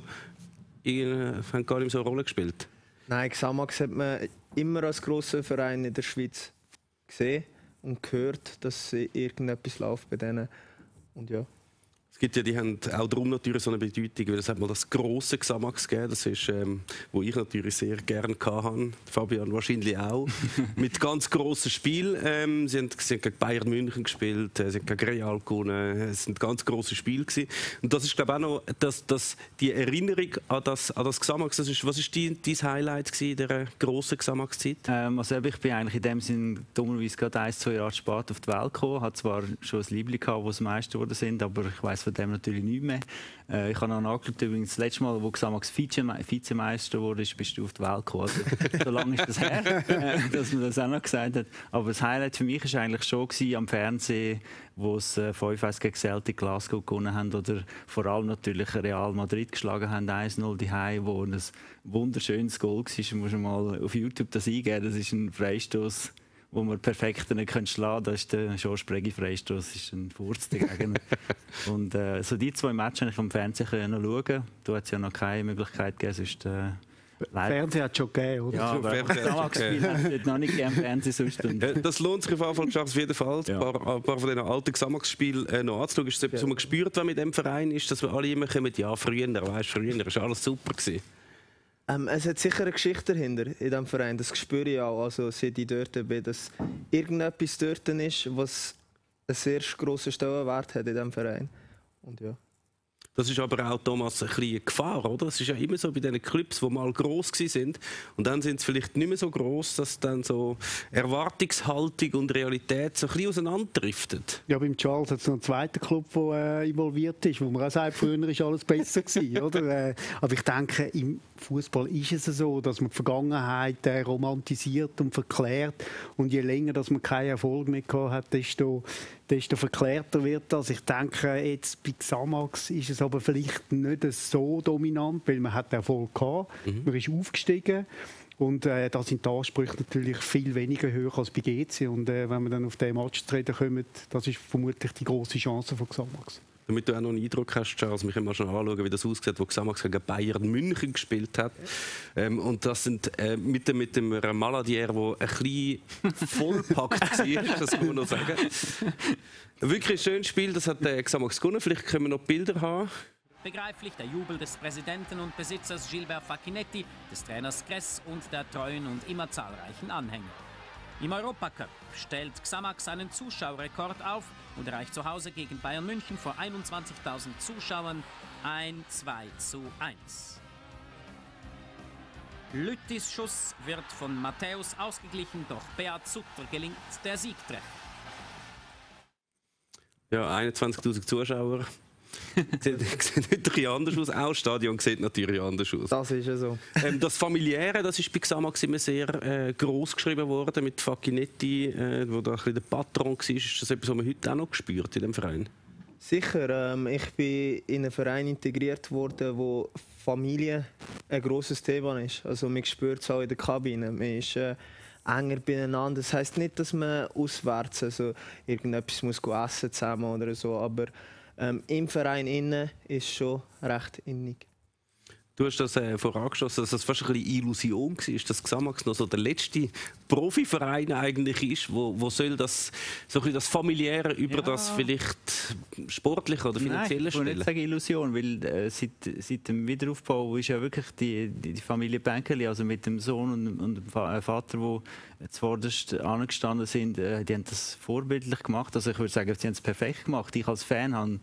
S3: hat gar nicht so eine Rolle gespielt?
S4: Nein, Xamax hat man immer als grosser Verein in der Schweiz gesehen und gehört, dass irgendetwas läuft bei denen. Und ja.
S3: Es gibt ja, die haben auch darum natürlich so eine Bedeutung, weil es hat mal das grosse Xamax gegeben, das ist, wo ich natürlich sehr gerne hatte, Fabian wahrscheinlich auch, mit ganz grossen Spielen. Sie haben gegen Bayern München gespielt, sie haben gegen Real gewonnen, es sind ganz grosse Spiele gewesen. Und das ist, glaube ich, auch noch die Erinnerung an das Xamax. Was war dein Highlight in dieser grossen Xamax-Zeit?
S5: Also ich bin eigentlich in dem Sinn dummerweise gerade 1-2 Jahre spät auf die Welt gekommen. Ich hatte zwar schon ein Liebling gehabt, wo es Meister geworden sind, aber ich weiss von dem natürlich nichts mehr. Ich habe noch nachgeschaut, übrigens das letzte Mal, wo Xamax Vizemeister wurde, bist du auf die Welt gekommen. Also, so lange ist das her, dass man das auch noch gesagt hat. Aber das Highlight für mich war eigentlich schon am Fernsehen, wo sie 5-1 gegen Celtic Glasgow gewonnen haben oder vor allem natürlich Real Madrid geschlagen haben, 1-0 daheim, wo ein wunderschönes Goal war. Muss man mal auf YouTube das eingeben. Das ist ein Freistoß, wo man perfekt nicht schlagen können. Das ist der Schorsch-Bregi-Freistoß, das ist ein Furz dagegen. Und so die 2 Matches konnte ich am Fernsehen noch schauen. Da hat es ja noch keine Möglichkeit gegeben, sonst...
S1: Fernsehen hat es schon gegeben, oder?
S5: Ja, aber Xamax-Spiel hat es noch nicht gegeben im Fernsehen. Sonst.
S3: Das lohnt sich auf jeden Fall, ja. Ein paar von diesen alten Xamax-Spielen noch anzuschauen. Ist das etwas, was man gespürt hat mit dem Verein, ist, dass wir alle immer kommen, ja, früher war alles super gewesen.
S4: Es hat sicher eine Geschichte dahinter in diesem Verein, das spüre ich auch, also seit ich dort bin, dass irgendetwas dort ist, was einen sehr grossen Stellenwert hat in diesem Verein. Und ja.
S3: Das ist aber auch, Thomas, ein bisschen eine Gefahr, oder? Es ist ja immer so bei diesen Clubs, die mal gross waren und dann sind sie vielleicht nicht mehr so gross, dass dann so Erwartungshaltung und Realität so ein bisschen auseinanderdriftet.
S1: Ja, beim Charles hat es noch einen zweiten Club, der involviert ist, wo man auch sagt, früher war alles besser gewesen, oder? Aber ich denke, im Fußball ist es so, dass man die Vergangenheit romantisiert und verklärt und je länger dass man keinen Erfolg mehr gehabt hat, desto verklärter wird das. Ich denke, jetzt bei Xamax ist es aber vielleicht nicht so dominant, weil man hat Erfolg gehabt, man ist aufgestiegen und da sind die Ansprüche natürlich viel weniger hoch als bei GC und wenn wir dann auf den Match zu reden kommen, das ist vermutlich die grosse Chance von Xamax.
S3: Damit du auch noch einen Eindruck hast, Charles, wir können mal schon anschauen, wie das aussieht, wo Xamax gegen Bayern München gespielt hat. Und das sind mit dem Maladier, der ein bisschen vollpackt war, das kann man noch sagen. Wirklich ein schönes Spiel, das hat Xamax gewonnen. Vielleicht können wir noch Bilder haben.
S6: Begreiflich der Jubel des Präsidenten und Besitzers Gilbert Facchinetti, des Trainers Gress und der treuen und immer zahlreichen Anhänger. Im Europacup stellt Xamax einen Zuschauerrekord auf und erreicht zu Hause gegen Bayern München vor 21.000 Zuschauern ein 2:1. Lüttis Schuss wird von Matthäus ausgeglichen, doch Beat Sutter gelingt der Siegtreffer.
S3: Ja, 21.000 Zuschauer. Sieht natürlich anders aus. Auch das Stadion sieht natürlich anders aus.
S4: Das ist ja so.
S3: Das Familiäre, das ist bei Xamax immer sehr gross geschrieben worden mit Facchinetti, wo da ein bisschen der Patron war. Ist das etwas, was man heute auch noch spürt in dem Verein?
S4: Sicher. Ich bin in einen Verein integriert worden, wo Familie ein grosses Thema ist. Also man spürt es auch in der Kabine. Man ist enger beieinander. Das heisst nicht, dass man auswärts also irgendetwas muss essen zusammen oder so, aber im Verein innen ist schon recht innig.
S3: Du hast das vorangeschossen, dass das fast ein bisschen Illusion war, dass Xamax noch so der letzte Profiverein eigentlich ist, wo soll das, so ein bisschen das Familiäre über das vielleicht sportliche oder finanzielle stellen?
S5: Ich will nicht sagen Illusion, weil seit dem Wiederaufbau ist ja wirklich die Familie Bänkeli, also mit dem Sohn und dem Vater, die zuvorderst angestanden sind, die haben das vorbildlich gemacht. Also ich würde sagen, sie haben es perfekt gemacht. Ich als Fan habe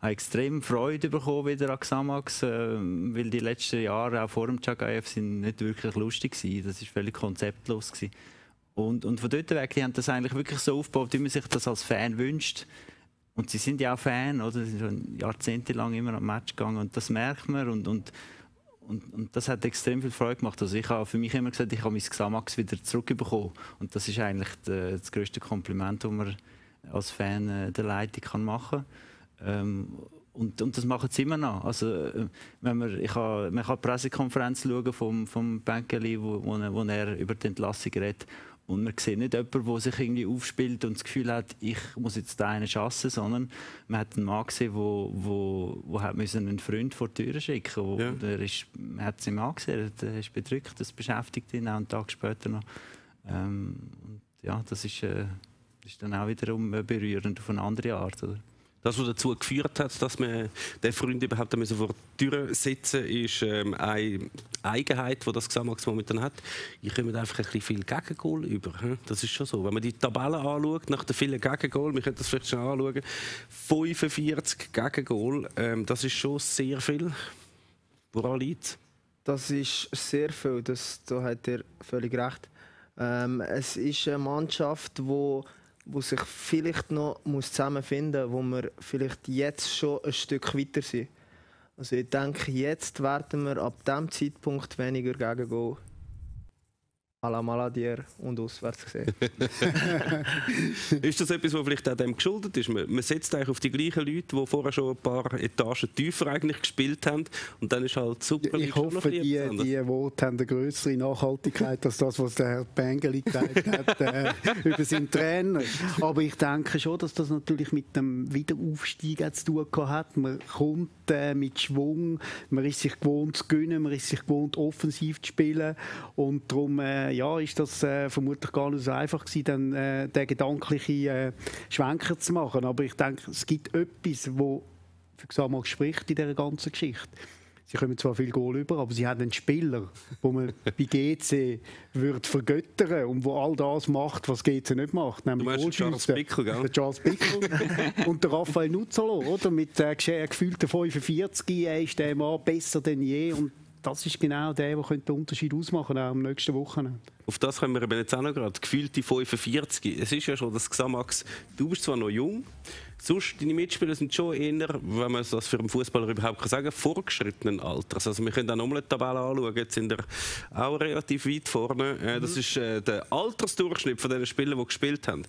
S5: extrem Freude bekommen wieder an Xamax, weil die letzten Jahre, auch vor dem Chagayev, sind nicht wirklich lustig gewesen. Das war völlig konzeptlos gewesen. Und von dort weg, die haben das eigentlich wirklich so aufgebaut, wie man sich das als Fan wünscht. Und sie sind ja auch Fan, oder? Sie sind schon jahrzehntelang immer am Match gegangen und das merkt man und das hat extrem viel Freude gemacht. Also ich habe für mich immer gesagt, ich habe mein Xamax wieder zurückbekommen. Und das ist eigentlich das grösste Kompliment, das man als Fan der Leitung machen kann. Und das machen sie immer noch. Also, man kann die Pressekonferenz schauen vom Bänkeli, wo er über die Entlassung redet. Und man sieht nicht jemanden, der sich irgendwie aufspielt und das Gefühl hat, ich muss jetzt da einen schassen, sondern man hat einen Mann gesehen, der einen Freund vor die Tür schicken musste. Man hat es ihm angesehen, er ist bedrückt, das beschäftigt ihn auch einen Tag später noch. Und ja, das ist dann auch wiederum berührend auf eine andere Art. Oder?
S3: Das, was dazu geführt hat, dass man den Freund überhaupt vor die Tür setzen musste, ist eine Eigenheit, die das Xamax momentan hat. Ich komme einfach ein bisschen viel Gegengol über. Das ist schon so. Wenn man die Tabelle anschaut, nach den vielen Gegengol, wir können das vielleicht schon anschauen, 45 Gegengol, das ist schon sehr viel. Woran liegt es?
S4: Das ist sehr viel, da hat er völlig recht. Es ist eine Mannschaft, wo sich vielleicht noch zusammenfinden muss, wo wir vielleicht jetzt schon ein Stück weiter sind. Also ich denke, jetzt werden wir ab diesem Zeitpunkt weniger Gegengol à la Maladier und auswärts gesehen.
S3: Ist das etwas, was vielleicht auch dem geschuldet ist? Man setzt eigentlich auf die gleichen Leute, die vorher schon ein paar Etagen tiefer eigentlich gespielt haben und dann ist halt super.
S1: Ich hoffe, die Worte haben eine größere Nachhaltigkeit als das, was der Herr Bängeli gesagt hat über seinen Trainer. Aber ich denke schon, dass das natürlich mit dem Wiederaufstieg zu tun hat. Man kommt mit Schwung, man ist sich gewohnt zu gewinnen, man ist sich gewohnt offensiv zu spielen und darum ist das vermutlich gar nicht so einfach gewesen, dann den gedanklichen Schwenker zu machen. Aber ich denke, es gibt etwas, das für Xamax spricht in dieser ganzen Geschichte. Sie kommen zwar viel Goal über, aber sie haben einen Spieler, den man bei GC würde vergöttern und der all das macht, was GC nicht macht. Nämlich
S3: du Charles Bickel, gell?
S1: Der Charles Bickel und der Raphael Nuzzolo, oder? Mit gefühlten 45, er ist der Mann besser denn je. Und das ist genau der den Unterschied ausmachen könnte, auch am nächsten Wochenende.
S3: Auf das kommen wir eben jetzt auch noch gerade. Gefühlte 45. Es ist ja schon das Xamax. Du bist zwar noch jung, sonst deine Mitspieler sind schon eher, wenn man das für einen Fußballer überhaupt sagen kann, vorgeschrittenen Alters. Also wir können auch nochmal eine Tabelle anschauen. Jetzt sind wir auch relativ weit vorne. Das ist der Altersdurchschnitt von den Spielern, die gespielt haben.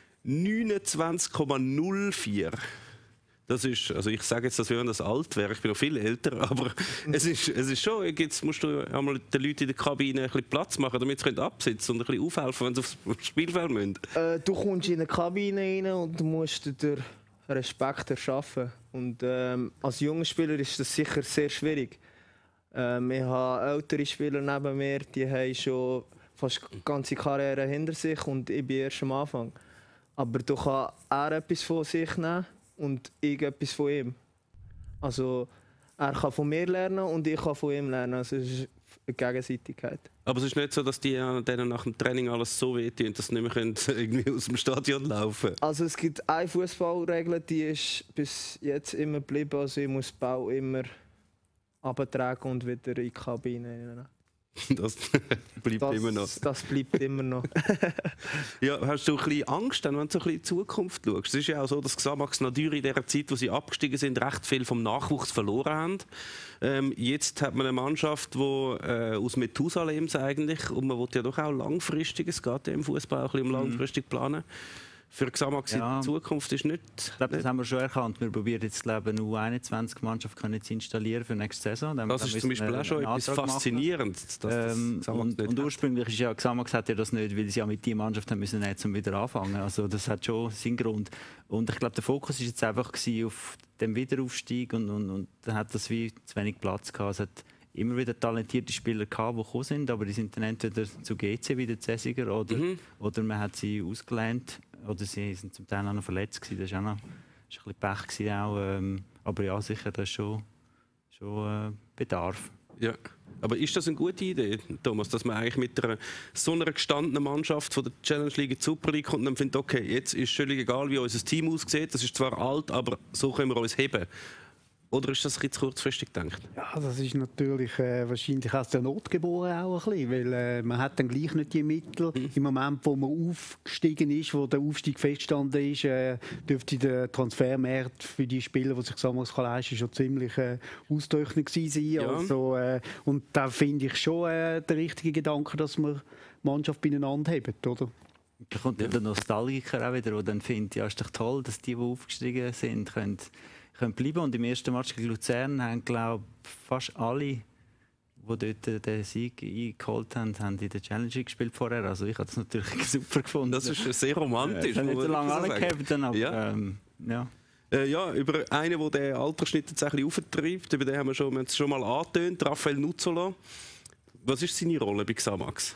S3: 29,04. Das ist, also ich sage jetzt, dass wir das alt wäre. Ich bin noch viel älter, aber es ist schon. Jetzt musst du einmal den Leuten in der Kabine ein bisschen Platz machen, damit sie absitzen und ein bisschen aufhelfen, wenn sie aufs Spielfeld müssen.
S4: Du kommst in eine Kabine rein und musst dir Respekt erschaffen. Und als junger Spieler ist das sicher sehr schwierig. Ich habe ältere Spieler neben mir, die haben schon fast die ganze Karriere hinter sich und ich bin erst am Anfang. Aber du kannst er etwas von sich nehmen und ich etwas von ihm. Also er kann von mir lernen und ich kann von ihm lernen. Also es ist eine Gegenseitigkeit.
S3: Aber es ist nicht so, dass die denen nach dem Training alles so wehtun, dass sie nicht mehr irgendwie aus dem Stadion laufen können?
S4: Also es gibt eine Fußballregel, die ist bis jetzt immer geblieben. Also ich muss den Ball immer abtragen und wieder in die Kabine nehmen.
S3: Das bleibt immer noch.
S4: Das bleibt immer noch.
S3: Ja, hast du ein bisschen Angst, wenn du so ein bisschen in die Zukunft schaust? Es ist ja auch so, dass Xamax natürlich in der Zeit, wo sie abgestiegen sind, recht viel vom Nachwuchs verloren haben. Jetzt hat man eine Mannschaft, die aus Methusalems eigentlich, und man will ja doch auch langfristig, es geht ja im Fußball auch ein bisschen langfristig planen. Für Xamax in der Zukunft ist nicht...
S5: Ich glaube, das haben wir schon erkannt. Wir probieren jetzt eine U21-Mannschaft zu installieren für nächste Saison.
S3: Das ist zum Beispiel auch schon etwas Faszinierendes.
S5: Und ursprünglich ist ja Xamax hat ja das nicht, weil sie ja mit dieser Mannschaft haben müssen jetzt wieder anfangen. Also das hat schon seinen Grund. Und ich glaube, der Fokus war jetzt einfach auf dem Wiederaufstieg und dann hat das wie zu wenig Platz gehabt. Es hat immer wieder talentierte Spieler gehabt, die gekommen sind, aber die sind dann entweder zu GC wieder zu Essiger oder man hat sie ausgelehnt. Oder sie sind zum Teil auch noch verletzt gewesen. Das war auch noch ein bisschen Pech gewesen, auch. Aber ja, sicher, das ist schon Bedarf.
S3: Ja. Aber ist das eine gute Idee, Thomas, dass man eigentlich mit so einer gestandenen Mannschaft von der Challenge League in die Super League kommt und dann findet, okay, jetzt ist völlig egal, wie unser Team aussieht, das ist zwar alt, aber so können wir uns heben. Oder ist das ein bisschen zu kurzfristig gedacht?
S1: Ja, das ist natürlich wahrscheinlich aus der Not geboren auch ein bisschen, weil man hat dann gleich nicht die Mittel. Im Moment, wo man aufgestiegen ist, wo der Aufstieg festgestanden ist, dürfte der Transfermarkt für die Spieler, die sich Xamax leisten kann, schon ziemlich ausgetrocknet sein.
S3: Ja.
S1: Also, und da finde ich schon der richtige Gedanke, dass man die Mannschaft beieinander hebt, oder?
S5: Da kommt der Nostalgiker auch wieder, der dann findet, ja, ist doch toll, dass die aufgestiegen sind, können bleiben. Und im ersten Match gegen Luzern haben, glaube ich, fast alle, die dort den Sieg eingeholt haben, haben in der Challenge gespielt vorher. Also ich habe das natürlich super gefunden.
S3: Das ist sehr romantisch.
S5: Ich habe nicht so lange angehabt, aber
S3: ja. Ja, über einen, der den Altersschnitt jetzt ein bisschen auftreibt, über den haben wir schon mal angetönt, Raphael Nuzzola. Was ist seine Rolle bei Xamax?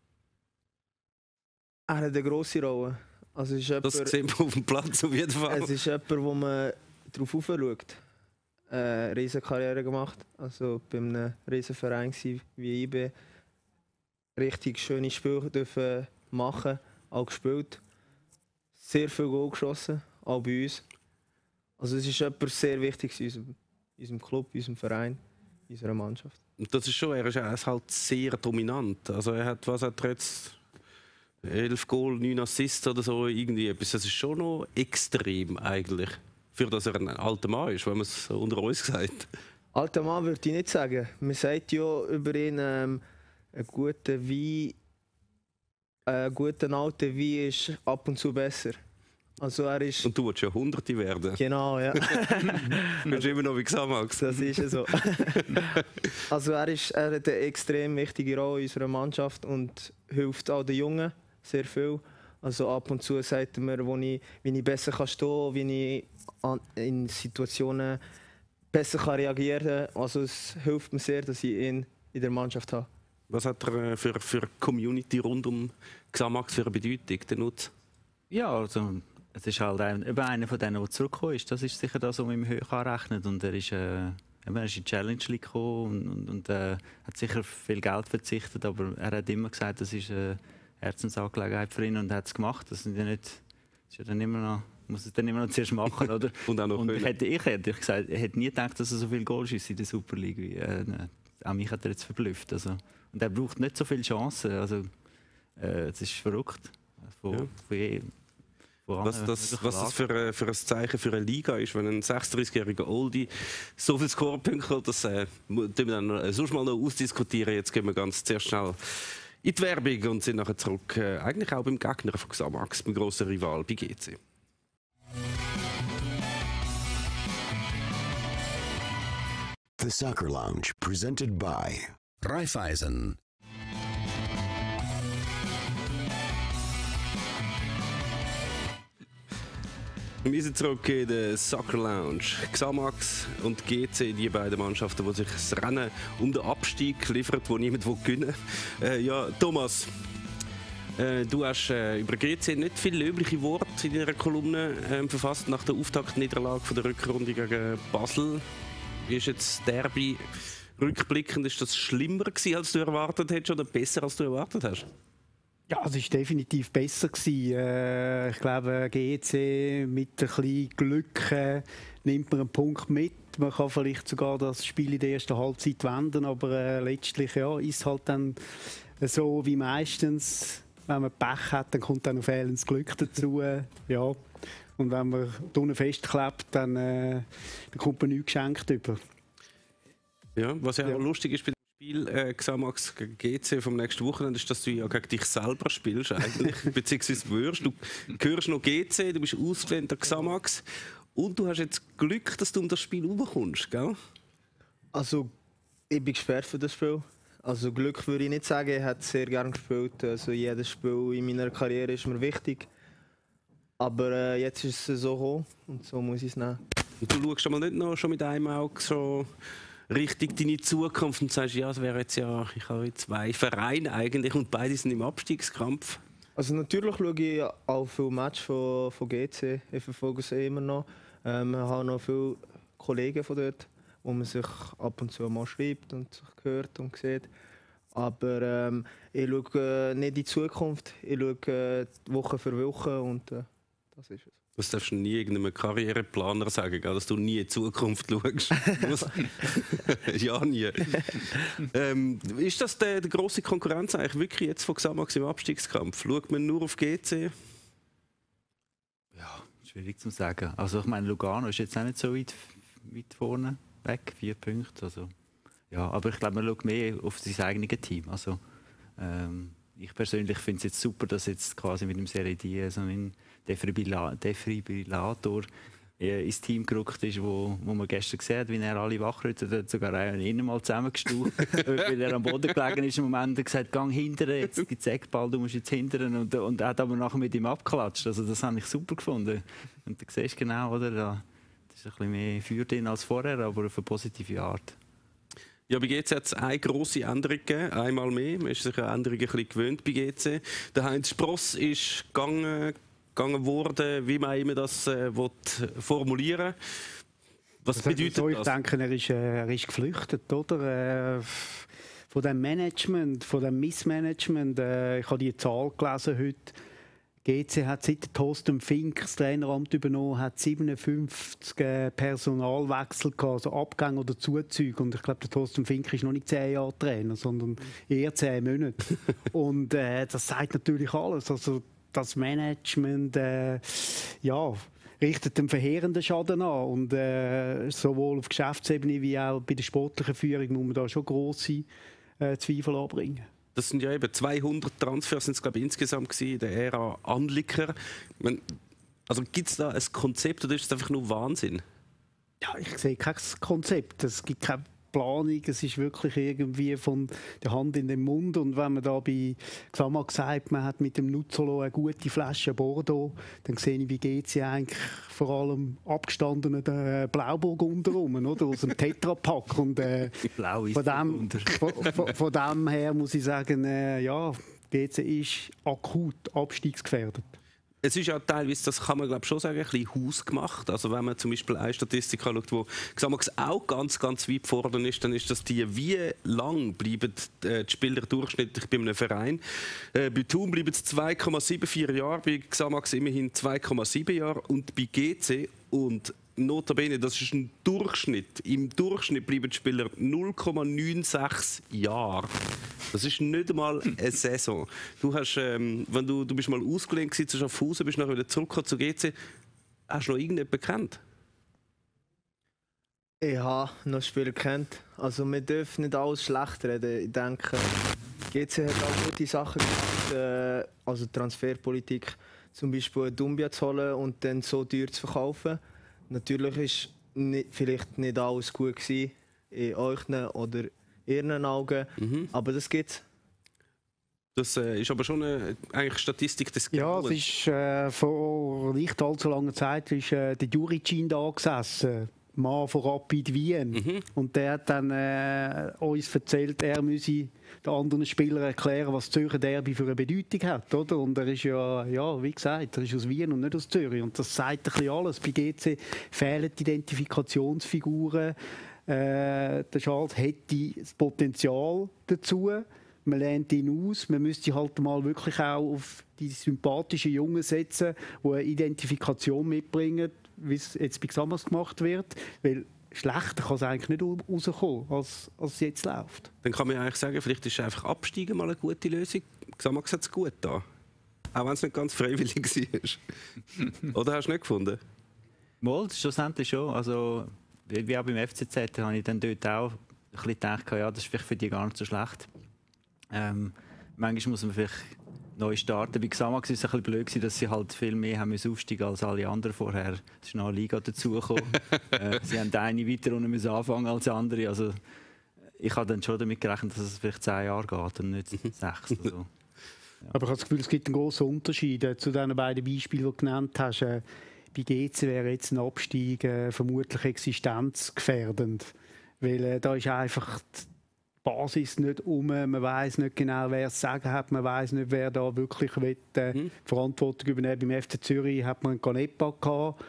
S4: Er hat eine grosse Rolle. Also ist
S3: das sehen wir auf dem Platz auf jeden Fall.
S4: Es ist jemand, wo man darauf schaut. Eine riesige Karriere gemacht. Also bei einem riesigen Verein wie IB. Richtig schöne Spiele dürfen machen, auch gespielt. Sehr viel Goal geschossen, auch bei uns. Also es ist jemand sehr wichtig in unserem Club, in unserem Verein, in unserer Mannschaft.
S3: Und das ist schon, er ist halt sehr dominant. Also er hat jetzt 11 Goal, 9 Assists oder so, irgendwie etwas. Das ist schon noch extrem eigentlich. Für dass er ein alter Mann ist, wenn man es unter uns sagt.
S4: Alter Mann würde ich nicht sagen. Man sagt ja über ihn, ein guter Wein, ein guter alter Wein ist ab und zu besser. Also er ist...
S3: Und du willst ja Hunderte werden.
S4: Genau, ja.
S3: Du bist immer noch wie Xamax.
S4: Das ist ja so. Also er hat eine extrem wichtige Rolle in unserer Mannschaft und hilft auch den Jungen sehr viel. Also ab und zu sagt er mir, wie ich besser stehen kann, wie ich in Situationen besser reagieren kann. Also es hilft mir sehr, dass ich ihn in der Mannschaft habe.
S3: Was hat er für die Community rund um Xamax für eine Bedeutung, der Nutz?
S5: Ja, also es ist halt einer von denen, der zurückgekommen ist. Das ist sicher das, was man ihm hoch anrechnet. Und er ist in die Challenge League gekommen und hat sicher viel Geld verzichtet, aber er hat immer gesagt, das ist eine Herzensangelegenheit für ihn und hat es gemacht. Das sind ja nicht, ist ja dann immer noch, muss es dann immer noch zuerst machen, oder?
S3: Und auch noch
S5: und ich hätte gesagt, ich hätte nie gedacht, dass er so viel Goal schießt in der Super League. Auch mich hat er jetzt verblüfft. Also, und er braucht nicht so viele Chancen. Also, das ist verrückt.
S3: Was das für ein Zeichen für eine Liga ist, wenn ein 36-jähriger Oldie so viele Scorepunkte hat, das müssen wir dann sonst mal noch ausdiskutieren. Jetzt gehen wir ganz sehr schnell in die Werbung und sind nachher zurück, eigentlich auch beim Gegner von Xamax, beim grossen Rival, bei GC.
S2: The Soccer Lounge, presented by Raiffeisen.
S3: Wir sind zurück in der Soccer Lounge. Xamax und GC, die beiden Mannschaften, die sich das Rennen um den Abstieg liefern, wo niemand gewinnen will. Ja, Thomas, du hast über GC nicht viele löbliche Worte in deiner Kolumne verfasst nach der Auftaktniederlage der Rückrunde gegen Basel. Wie ist jetzt Derby rückblickend? Ist das schlimmer gewesen, als du erwartet hättest, oder besser, als du erwartet hast?
S1: Ja, es war definitiv besser gewesen. Ich glaube, GC mit ein bisschen Glück nimmt man einen Punkt mit. Man kann vielleicht sogar das Spiel in der ersten Halbzeit wenden, aber letztlich ja, ist halt dann so wie meistens, wenn man Pech hat, dann kommt dann noch fehlendes Glück dazu. Ja. Und wenn man unten festklebt, dann kommt man nichts geschenkt über.
S3: Ja, was ja auch lustig ist bei Spiel Xamax gegen GC vom nächsten Wochenende ist, dass du ja gegen dich selber spielst eigentlich, beziehungsweise wirst. Du gehörst noch GC, du bist ausgelehnt an Xamax und du hast jetzt Glück, dass du um das Spiel herumkommst, gell?
S4: Also, ich bin gesperrt für das Spiel. Also Glück würde ich nicht sagen, ich hätte sehr gerne gespielt. Also jedes Spiel in meiner Karriere ist mir wichtig. Aber jetzt ist es so gekommen und so muss ich es nehmen.
S3: Und du schaust mal nicht noch schon mit einem Auge so richtig deine Zukunft und sagst, ja, es wäre jetzt ja, ich habe 2 Vereine eigentlich und beide sind im Abstiegskampf.
S4: Also natürlich schaue ich auch viele Matches von GC, ich verfolge sie immer noch. Wir haben noch viele Kollegen von dort, wo man sich ab und zu mal schreibt und sich hört und sieht. Aber ich schaue nicht in die Zukunft, ich schaue Woche für Woche und das ist es.
S3: Das darfst du nie irgendeinem Karriereplaner sagen, dass du nie in die Zukunft schaust. Ja, nie. Ist das die grosse Konkurrenz eigentlich wirklich jetzt von Xamax im Abstiegskampf? Schaut man nur auf GC?
S5: Ja, schwierig zu sagen. Also ich meine, Lugano ist jetzt auch nicht so weit vorne weg, 4 Punkte. Also, ja, aber ich glaube, man schaut mehr auf sein eigenes Team. Also, ich persönlich finde es jetzt super, dass jetzt quasi mit dem Serie D so ein Defibrillator ins Team gerückt ist, wo man gestern gesehen hat, wie er alle wachrüttelt. Er hat sogar einen mal zusammengestaucht, weil er am Boden gelegen ist im Moment. Er hat gesagt, gang hintern, jetzt gibt es Eckball, du musst jetzt hintern. Und er hat aber nachher mit ihm abgeklatscht. Also das habe ich super gefunden. Und du siehst genau, oder? Da ist ein bisschen mehr Feuer drin als vorher, aber auf eine positive Art.
S3: Ja, bei GC hat es eine grosse Änderung gegeben, einmal mehr. Man ist sich an Änderungen ein bisschen gewöhnt bei GC. Der Heinz Spross ist gegangen worden, wie man immer das formulieren will. Was bedeutet das?
S1: Ich denke, er ist geflüchtet, oder? Von dem Management, von dem Missmanagement. Ich habe die Zahl gelesen heute. GC hat seit Thorsten Fink das Traineramt übernommen, hat 57 Personalwechsel gehabt, also Abgänge oder Zuzüge. Und ich glaube, der Thorsten Fink ist noch nicht 10 Jahre Trainer, sondern eher 10 Monate. Und das sagt natürlich alles. Also das Management richtet einen verheerenden Schaden an. Und sowohl auf Geschäftsebene wie auch bei der sportlichen Führung muss man da schon grosse Zweifel anbringen.
S3: Das sind ja eben 200 Transfers sind es, glaube ich, insgesamt gewesen, in der Ära Anliker. Also gibt es da ein Konzept oder ist es einfach nur Wahnsinn?
S1: Ja, ich sehe kein Konzept. Es gibt keine Planung. Es ist wirklich irgendwie von der Hand in den Mund. Und wenn man da bei Xamax sagt, man hat mit dem Nuzzolo eine gute Flasche Bordeaux, dann sehe ich bei GC eigentlich vor allem abgestandenen Blauburgunder rum, oder? Aus dem Tetrapack. Und von dem her muss ich sagen, GC ist akut abstiegsgefährdet.
S3: Es ist ja teilweise, das kann man glaube schon sagen, ein bisschen hausgemacht. Also wenn man zum Beispiel eine Statistik anschaut, wo Xamax auch ganz, ganz weit vorne ist, dann ist das wie lang bleiben die Spieler durchschnittlich bei einem Verein. Bei Thun bleiben es 2,74 Jahre, bei Xamax immerhin 2,7 Jahre und bei GC und notabene, das ist ein Durchschnitt. Im Durchschnitt bleiben die Spieler 0,96 Jahre. Das ist nicht einmal eine Saison. Du hast, wenn du bist mal ausgelehnt gewesen zu Schaffhausen, bist nachher wieder zurückgekommen zu GC. Hast du noch irgendjemanden gekannt?
S4: Ich habe noch Spieler gekannt. Also wir dürfen nicht alles schlecht reden. Ich denke, GC hat auch gute Sachen gemacht. Also Transferpolitik, zum Beispiel Dumbia zu holen und dann so teuer zu verkaufen. Natürlich war vielleicht nicht alles gut gewesen, in euren oder ihren Augen, aber das gibt's.
S3: Das ist aber schon eigentlich Statistik des
S1: Gewinns. Ja, es ist vor nicht allzu langer Zeit ist der Juricin da gesessen, Mann von Rapid Wien. Und der hat dann uns erzählt, er müsse den anderen Spielern erklären, was Zürcher Derby für eine Bedeutung hat. Oder? Und er ist ja, wie gesagt, er ist aus Wien und nicht aus Zürich. Und das sagt ein bisschen alles. Bei GC fehlen die Identifikationsfiguren. Der Charles hätte das Potenzial dazu. Man lernt ihn aus. Man müsste halt mal wirklich auch auf die sympathischen Jungen setzen, die eine Identifikation mitbringen, wie es jetzt bei Xamax gemacht wird. Weil schlechter kann es eigentlich nicht rauskommen, als es jetzt läuft.
S3: Dann kann man eigentlich sagen, vielleicht ist einfach Absteigen mal eine gute Lösung. Xamax hat es gut da. Auch wenn es nicht ganz freiwillig war. Oder hast du nicht gefunden?
S5: Mal, schlussendlich schon. Also, wie auch beim FCZ habe ich dann dort auch ein bisschen gedacht, ja, das ist vielleicht für die gar nicht so schlecht. Manchmal muss man vielleicht neu starten. Bei Xamax war es ein bisschen blöd, dass sie halt viel mehr haben aufsteigen als alle anderen vorher. Es ist noch eine Liga dazugekommen. Sie haben eine weiter unten anfangen als andere. Also, ich habe dann schon damit gerechnet, dass es vielleicht 10 Jahre geht und nicht 6. Also, ja.
S1: Aber ich habe das Gefühl, es gibt einen grossen Unterschied zu den beiden Beispielen, die du genannt hast. Bei GC wäre jetzt ein Abstieg vermutlich existenzgefährdend. Weil da ist einfach die Basis nicht man weiss nicht genau, wer es sagen hat, man weiss nicht, wer da wirklich die Verantwortung übernehmen. Beim FC Zürich hat man einen Canepa gehabt,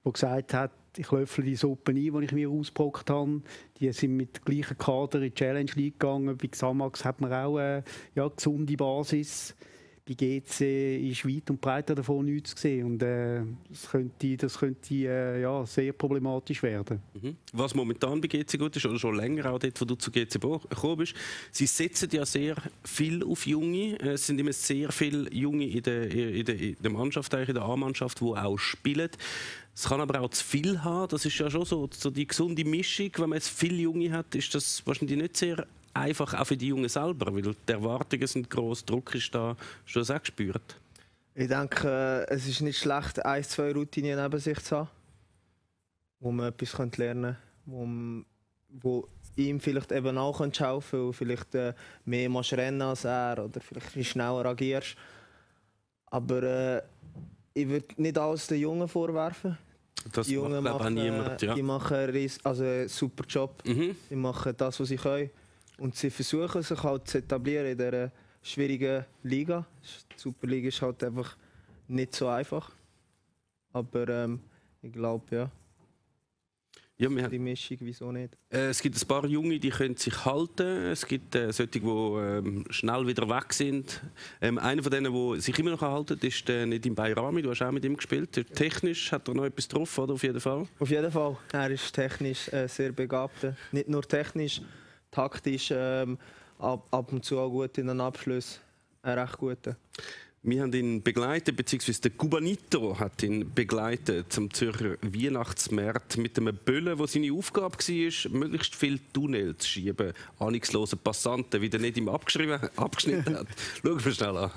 S1: der gesagt hat, ich löffle die Suppe ein, die ich mir ausgebrockt habe. Die sind mit dem gleichen Kader in die Challenge League gegangen. Bei Xamax hat man auch eine gesunde Basis. Bei GC ist weit und breit davon nichts gesehen. Und das könnte sehr problematisch werden.
S3: Was momentan bei GC gut ist, oder schon länger auch dort, wo du zu GC gekommen bist, sie setzen ja sehr viel auf Junge. Es sind immer sehr viele Junge in der Mannschaft, in der A-Mannschaft, die auch spielen. Es kann aber auch zu viel haben. Das ist ja schon so die gesunde Mischung. Wenn man jetzt viele Junge hat, ist das wahrscheinlich nicht sehr einfach, auch für die Jungen selber, weil die Erwartungen sind gross, Druck ist da. Hast du das auch gespürt?
S4: Ich denke, es ist nicht schlecht, 1-2 Routinen neben sich zu haben, wo man etwas lernen könnte, wo ihm vielleicht eben auch helfen könnte, vielleicht mehr rennen als er oder vielleicht schneller agierst. Aber ich würde nicht alles den Jungen vorwerfen.
S3: Das
S4: die Jungen
S3: macht niemand. Ja.
S4: Die machen einen super Job. Die machen das, was sie können. Und sie versuchen sich halt zu etablieren in dieser schwierigen Liga. Die Superliga ist halt einfach nicht so einfach. Aber ich glaube, die Mischung, wieso nicht?
S3: Es gibt ein paar Junge, die können sich halten. Es gibt solche, die schnell wieder weg sind. Einer von denen, der sich immer noch halten kann, ist Nedim Bayrami. Du hast auch mit ihm gespielt. Technisch hat er noch etwas drauf, oder? Auf jeden Fall?
S4: Auf jeden Fall. Er ist technisch sehr begabt. Nicht nur technisch, taktisch ab und zu auch gut in den Abschluss. Recht gut.
S3: Wir haben ihn begleitet, beziehungsweise der Cubanito hat ihn begleitet zum Zürcher Weihnachtsmarkt mit einem Böllen, wo seine Aufgabe war, möglichst viele Tunnel zu schieben, ahnungslosen Passanten, wie der nicht ihm abgeschnitten hat. Schauen wir schnell an.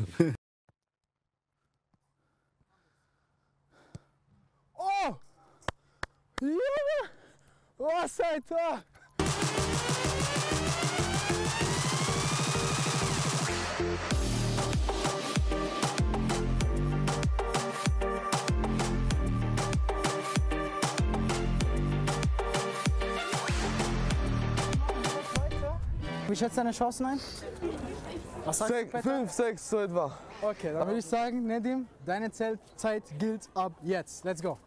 S7: Oh! Junge! Was seid ihr? Wie schätzt du deine Chancen ein?
S8: 5, 6, so etwa.
S7: Okay, dann würde ich sagen, Nedim, deine Zeit gilt ab jetzt. Let's go.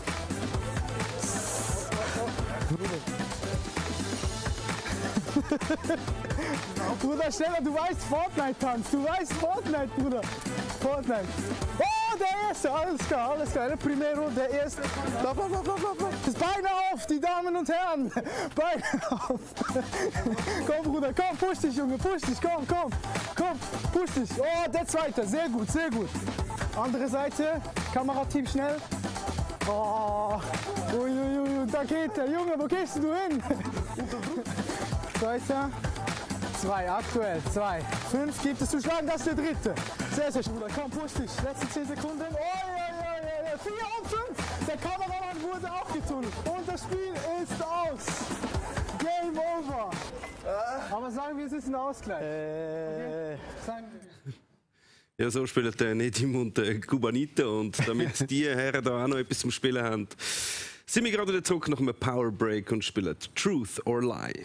S7: Bruder, schneller, du weißt Fortnite-Tanz. Du weißt Fortnite, Bruder. Fortnite. Oh, der Erste. Alles klar, alles klar. Der Primero, der Erste. Das Beine auf, die Damen und Herren. Beine auf. Komm, Bruder, komm, push dich, Junge, push dich. Komm, push dich. Oh, der Zweite. Sehr gut, sehr gut. Andere Seite. Kamerateam schnell. Oh, uiuiui, da geht der. Junge, wo gehst du hin? Zweiter. 2, aktuell 2. 5 gibt es zu schlagen, das ist der dritte. Sehr, sehr gut. Komm, push dich. Letzte 10 Sekunden. Oh, 4 und 5. Der Kameramann wurde auch getunnelt. Und das Spiel ist aus. Game over. Aber sagen wir, es ist ein Ausgleich. Okay.
S3: Ja, so spielen Nedim und Cubanito. Und damit die Herren da auch noch etwas zum Spielen haben, sind wir gerade wieder zurück nach einem Power Break und spielen Truth or Lie.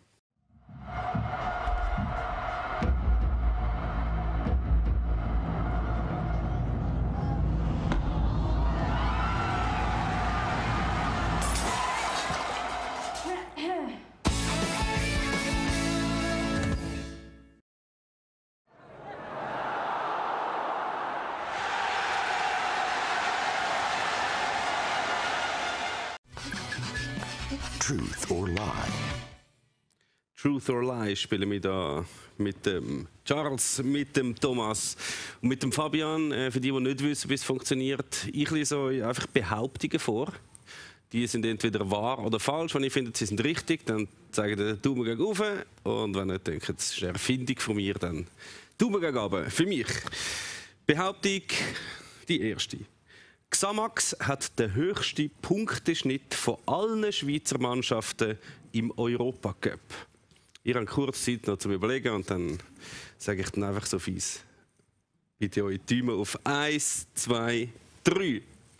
S2: Truth or Lie.
S3: Truth or Lie spielen wir da mit dem Charles, mit dem Thomas und mit dem Fabian. Für die nicht wissen, wie es funktioniert, ich lese euch einfach Behauptungen vor. Die sind entweder wahr oder falsch. Wenn ihr findet, sie sind richtig, dann zeigt ihr den Daumen gegen rauf. Und wenn ihr denkt, das ist eine Erfindung von mir, dann Daumen gegen runter. Für mich. Behauptung, die erste. Xamax hat den höchsten Punkteschnitt von allen Schweizer Mannschaften im Europacup. Ihr habt kurz Zeit noch zum Überlegen und dann sage ich dann einfach so fies. Bitte eure Daumen auf 1, 2, 3.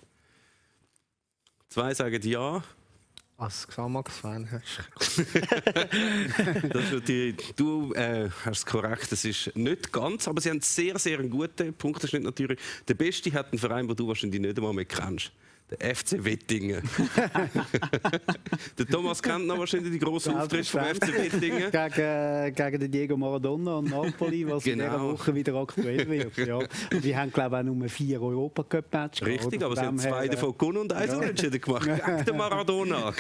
S3: 2 sagen ja.
S4: Als Xamax-Fan
S3: Das ist natürlich, du hast es korrekt, das ist nicht ganz, aber sie haben sehr, sehr einen guten Punkteschnitt natürlich. Der beste hat einen Verein, den du wahrscheinlich nicht einmal mehr kennst. Der FC Wettingen. Der Thomas kennt noch wahrscheinlich die grossen Auftritte vom FC Wettingen.
S1: Gegen den Diego Maradona und Napoli, was in dieser Woche wieder aktuell wird. Ja. Und die haben, glaube ich, auch nur 4 Europacup-Matches.
S3: Richtig, aber sie haben 2 davon gewonnen und 1 unentschieden gemacht. Gegen den Maradona.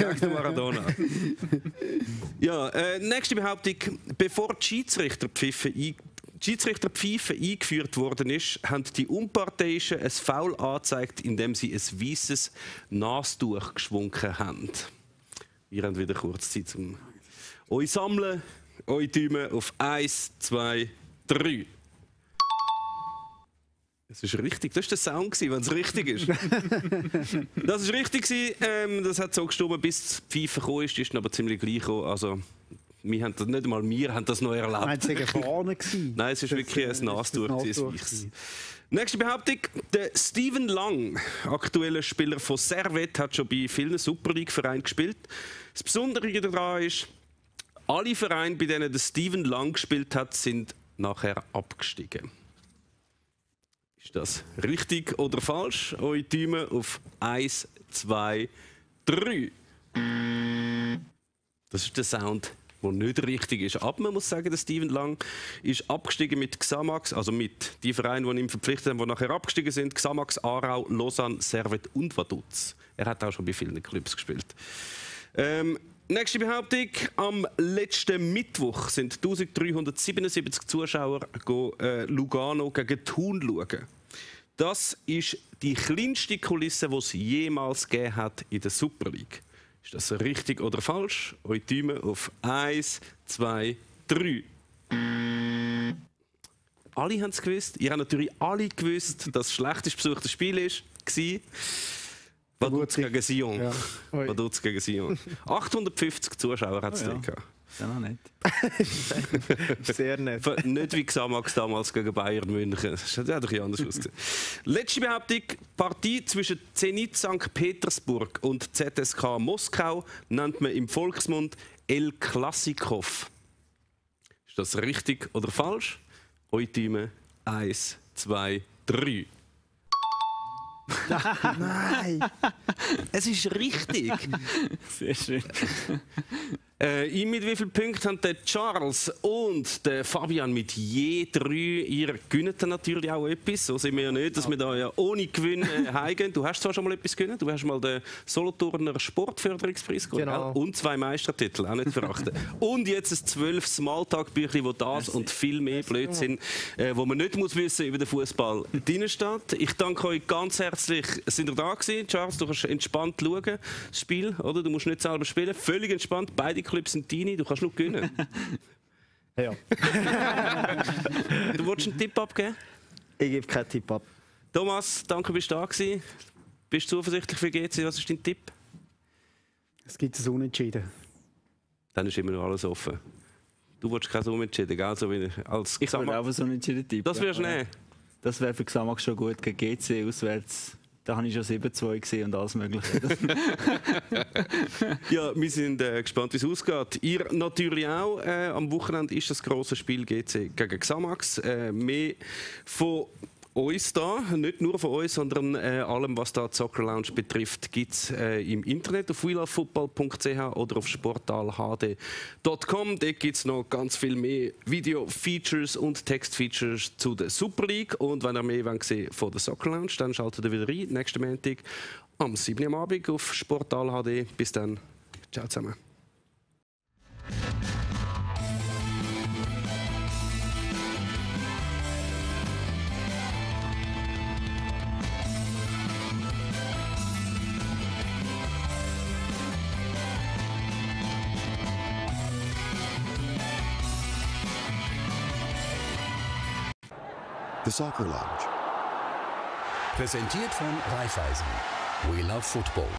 S3: Ja, nächste Behauptung. Bevor die Schiedsrichterpfeife eingeführt worden ist, haben die Unparteiischen ein Foul angezeigt, indem sie ein weißes Nastuch geschwungen haben. Ihr habt wieder kurz Zeit, um euch sammeln, eure Däume auf 1, 2, 3. Das ist richtig. Das war der Sound, wenn es richtig ist. Das war richtig. Das hat so gestimmt, bis die Pfeife gekommen ist. Die ist aber ziemlich gleich gekommen. Also, wir haben das, nicht einmal wir haben das noch erlebt.
S1: Meinst du, es war vorne?
S3: Nein, es war wirklich ein Nastuch. Nächste Behauptung. Der Steven Lang, aktueller Spieler von Servette, hat schon bei vielen Super League-Vereinen gespielt. Das Besondere daran ist, alle Vereine, bei denen der Steven Lang gespielt hat, sind nachher abgestiegen. Ist das richtig oder falsch? Eure Däume auf 1, 2, 3. Das ist der Sound, der nicht richtig ist. Aber man muss sagen, der Steven Lang ist abgestiegen mit Xamax, also mit den Vereinen, die ihn verpflichtet haben, die nachher abgestiegen sind. Xamax, Aarau, Lausanne, Servette und Vaduz. Er hat auch schon bei vielen Clubs gespielt. Nächste Behauptung. Am letzten Mittwoch sind 1377 Zuschauer Lugano gegen Thun schauen. Das ist die kleinste Kulisse, die es jemals gegeben hat in der Super League. Ist das richtig oder falsch? Eure Däume auf 1, 2, 3. Alle haben es gewusst. Ihr habt natürlich alle gewusst, dass das schlechtest besuchte Spiel war. Vaduz gegen Sion. Ja. Vaduz gegen Sion. 850 Zuschauer hat es dort gehabt.
S5: Ja, noch nicht.
S4: Sehr nett.
S3: Nicht wie Xamax damals gegen Bayern München. Das hat doch anders ausgesehen. Letzte Behauptung. Die Partie zwischen Zenit St. Petersburg und ZSK Moskau nennt man im Volksmund El Klassikov. Ist das richtig oder falsch? Eure Däume 1, 2, 3.
S4: Nein!
S3: Es ist richtig.
S5: Sehr schön.
S3: Mit wie vielen Punkten haben der Charles und der Fabian mit je 3? Ihr gönnt natürlich auch etwas. So sind wir ja nicht, dass wir da ja ohne Gewinn heimgehen. Du hast zwar schon mal etwas gewonnen. Du hast mal den Solothurner Sportförderungspreis gewonnen. Genau. Und 2 Meistertitel, auch nicht verachten. Und jetzt ein 12 Smalltalk-Büchlein, wo das und viel mehr Blödsinn, wo man nicht muss wissen über den Fußball drin steht. Ich danke euch ganz herzlich. Sind ihr da gewesen? Charles, du kannst entspannt schauen, das Spiel, oder? Du musst nicht selber spielen. Völlig entspannt. Beide Clubs sind deine, du kannst nur gewinnen.
S4: Ja.
S3: Du wolltest einen Tipp abgeben?
S4: Ich gebe keinen Tipp ab.
S3: Thomas, danke, bist du da gewesen. Bist du zuversichtlich für GC? Was ist dein Tipp?
S1: Es gibt ein Unentschieden.
S3: Dann ist immer noch alles offen. Du wolltest kein Unentschieden, gell? So wie als
S5: ich würde auch so einen Unentschieden Tipp.
S3: Das wirst du nehmen.
S5: Das wäre für Xamax schon gut gegen GC auswärts. Da habe ich schon 7-2 gesehen und alles Mögliche.
S3: Ja, wir sind gespannt, wie es ausgeht. Ihr natürlich auch. Am Wochenende ist das grosse Spiel GC gegen Xamax. Mehr von uns da, nicht nur von uns, sondern allem, was da die Soccer Lounge betrifft, gibt es im Internet auf wheeloffootball.ch oder auf sportalhd.com. Dort gibt es noch ganz viel mehr Video-Features und Text-Features zu der Super League. Und wenn ihr mehr sehen von der Soccer Lounge, dann schaltet ihr wieder rein, nächsten Montag am 7. Uhr am Abend auf sportalhd. Bis dann. Ciao zusammen.
S2: The Soccer Lounge. Präsentiert von Raiffeisen. We love football.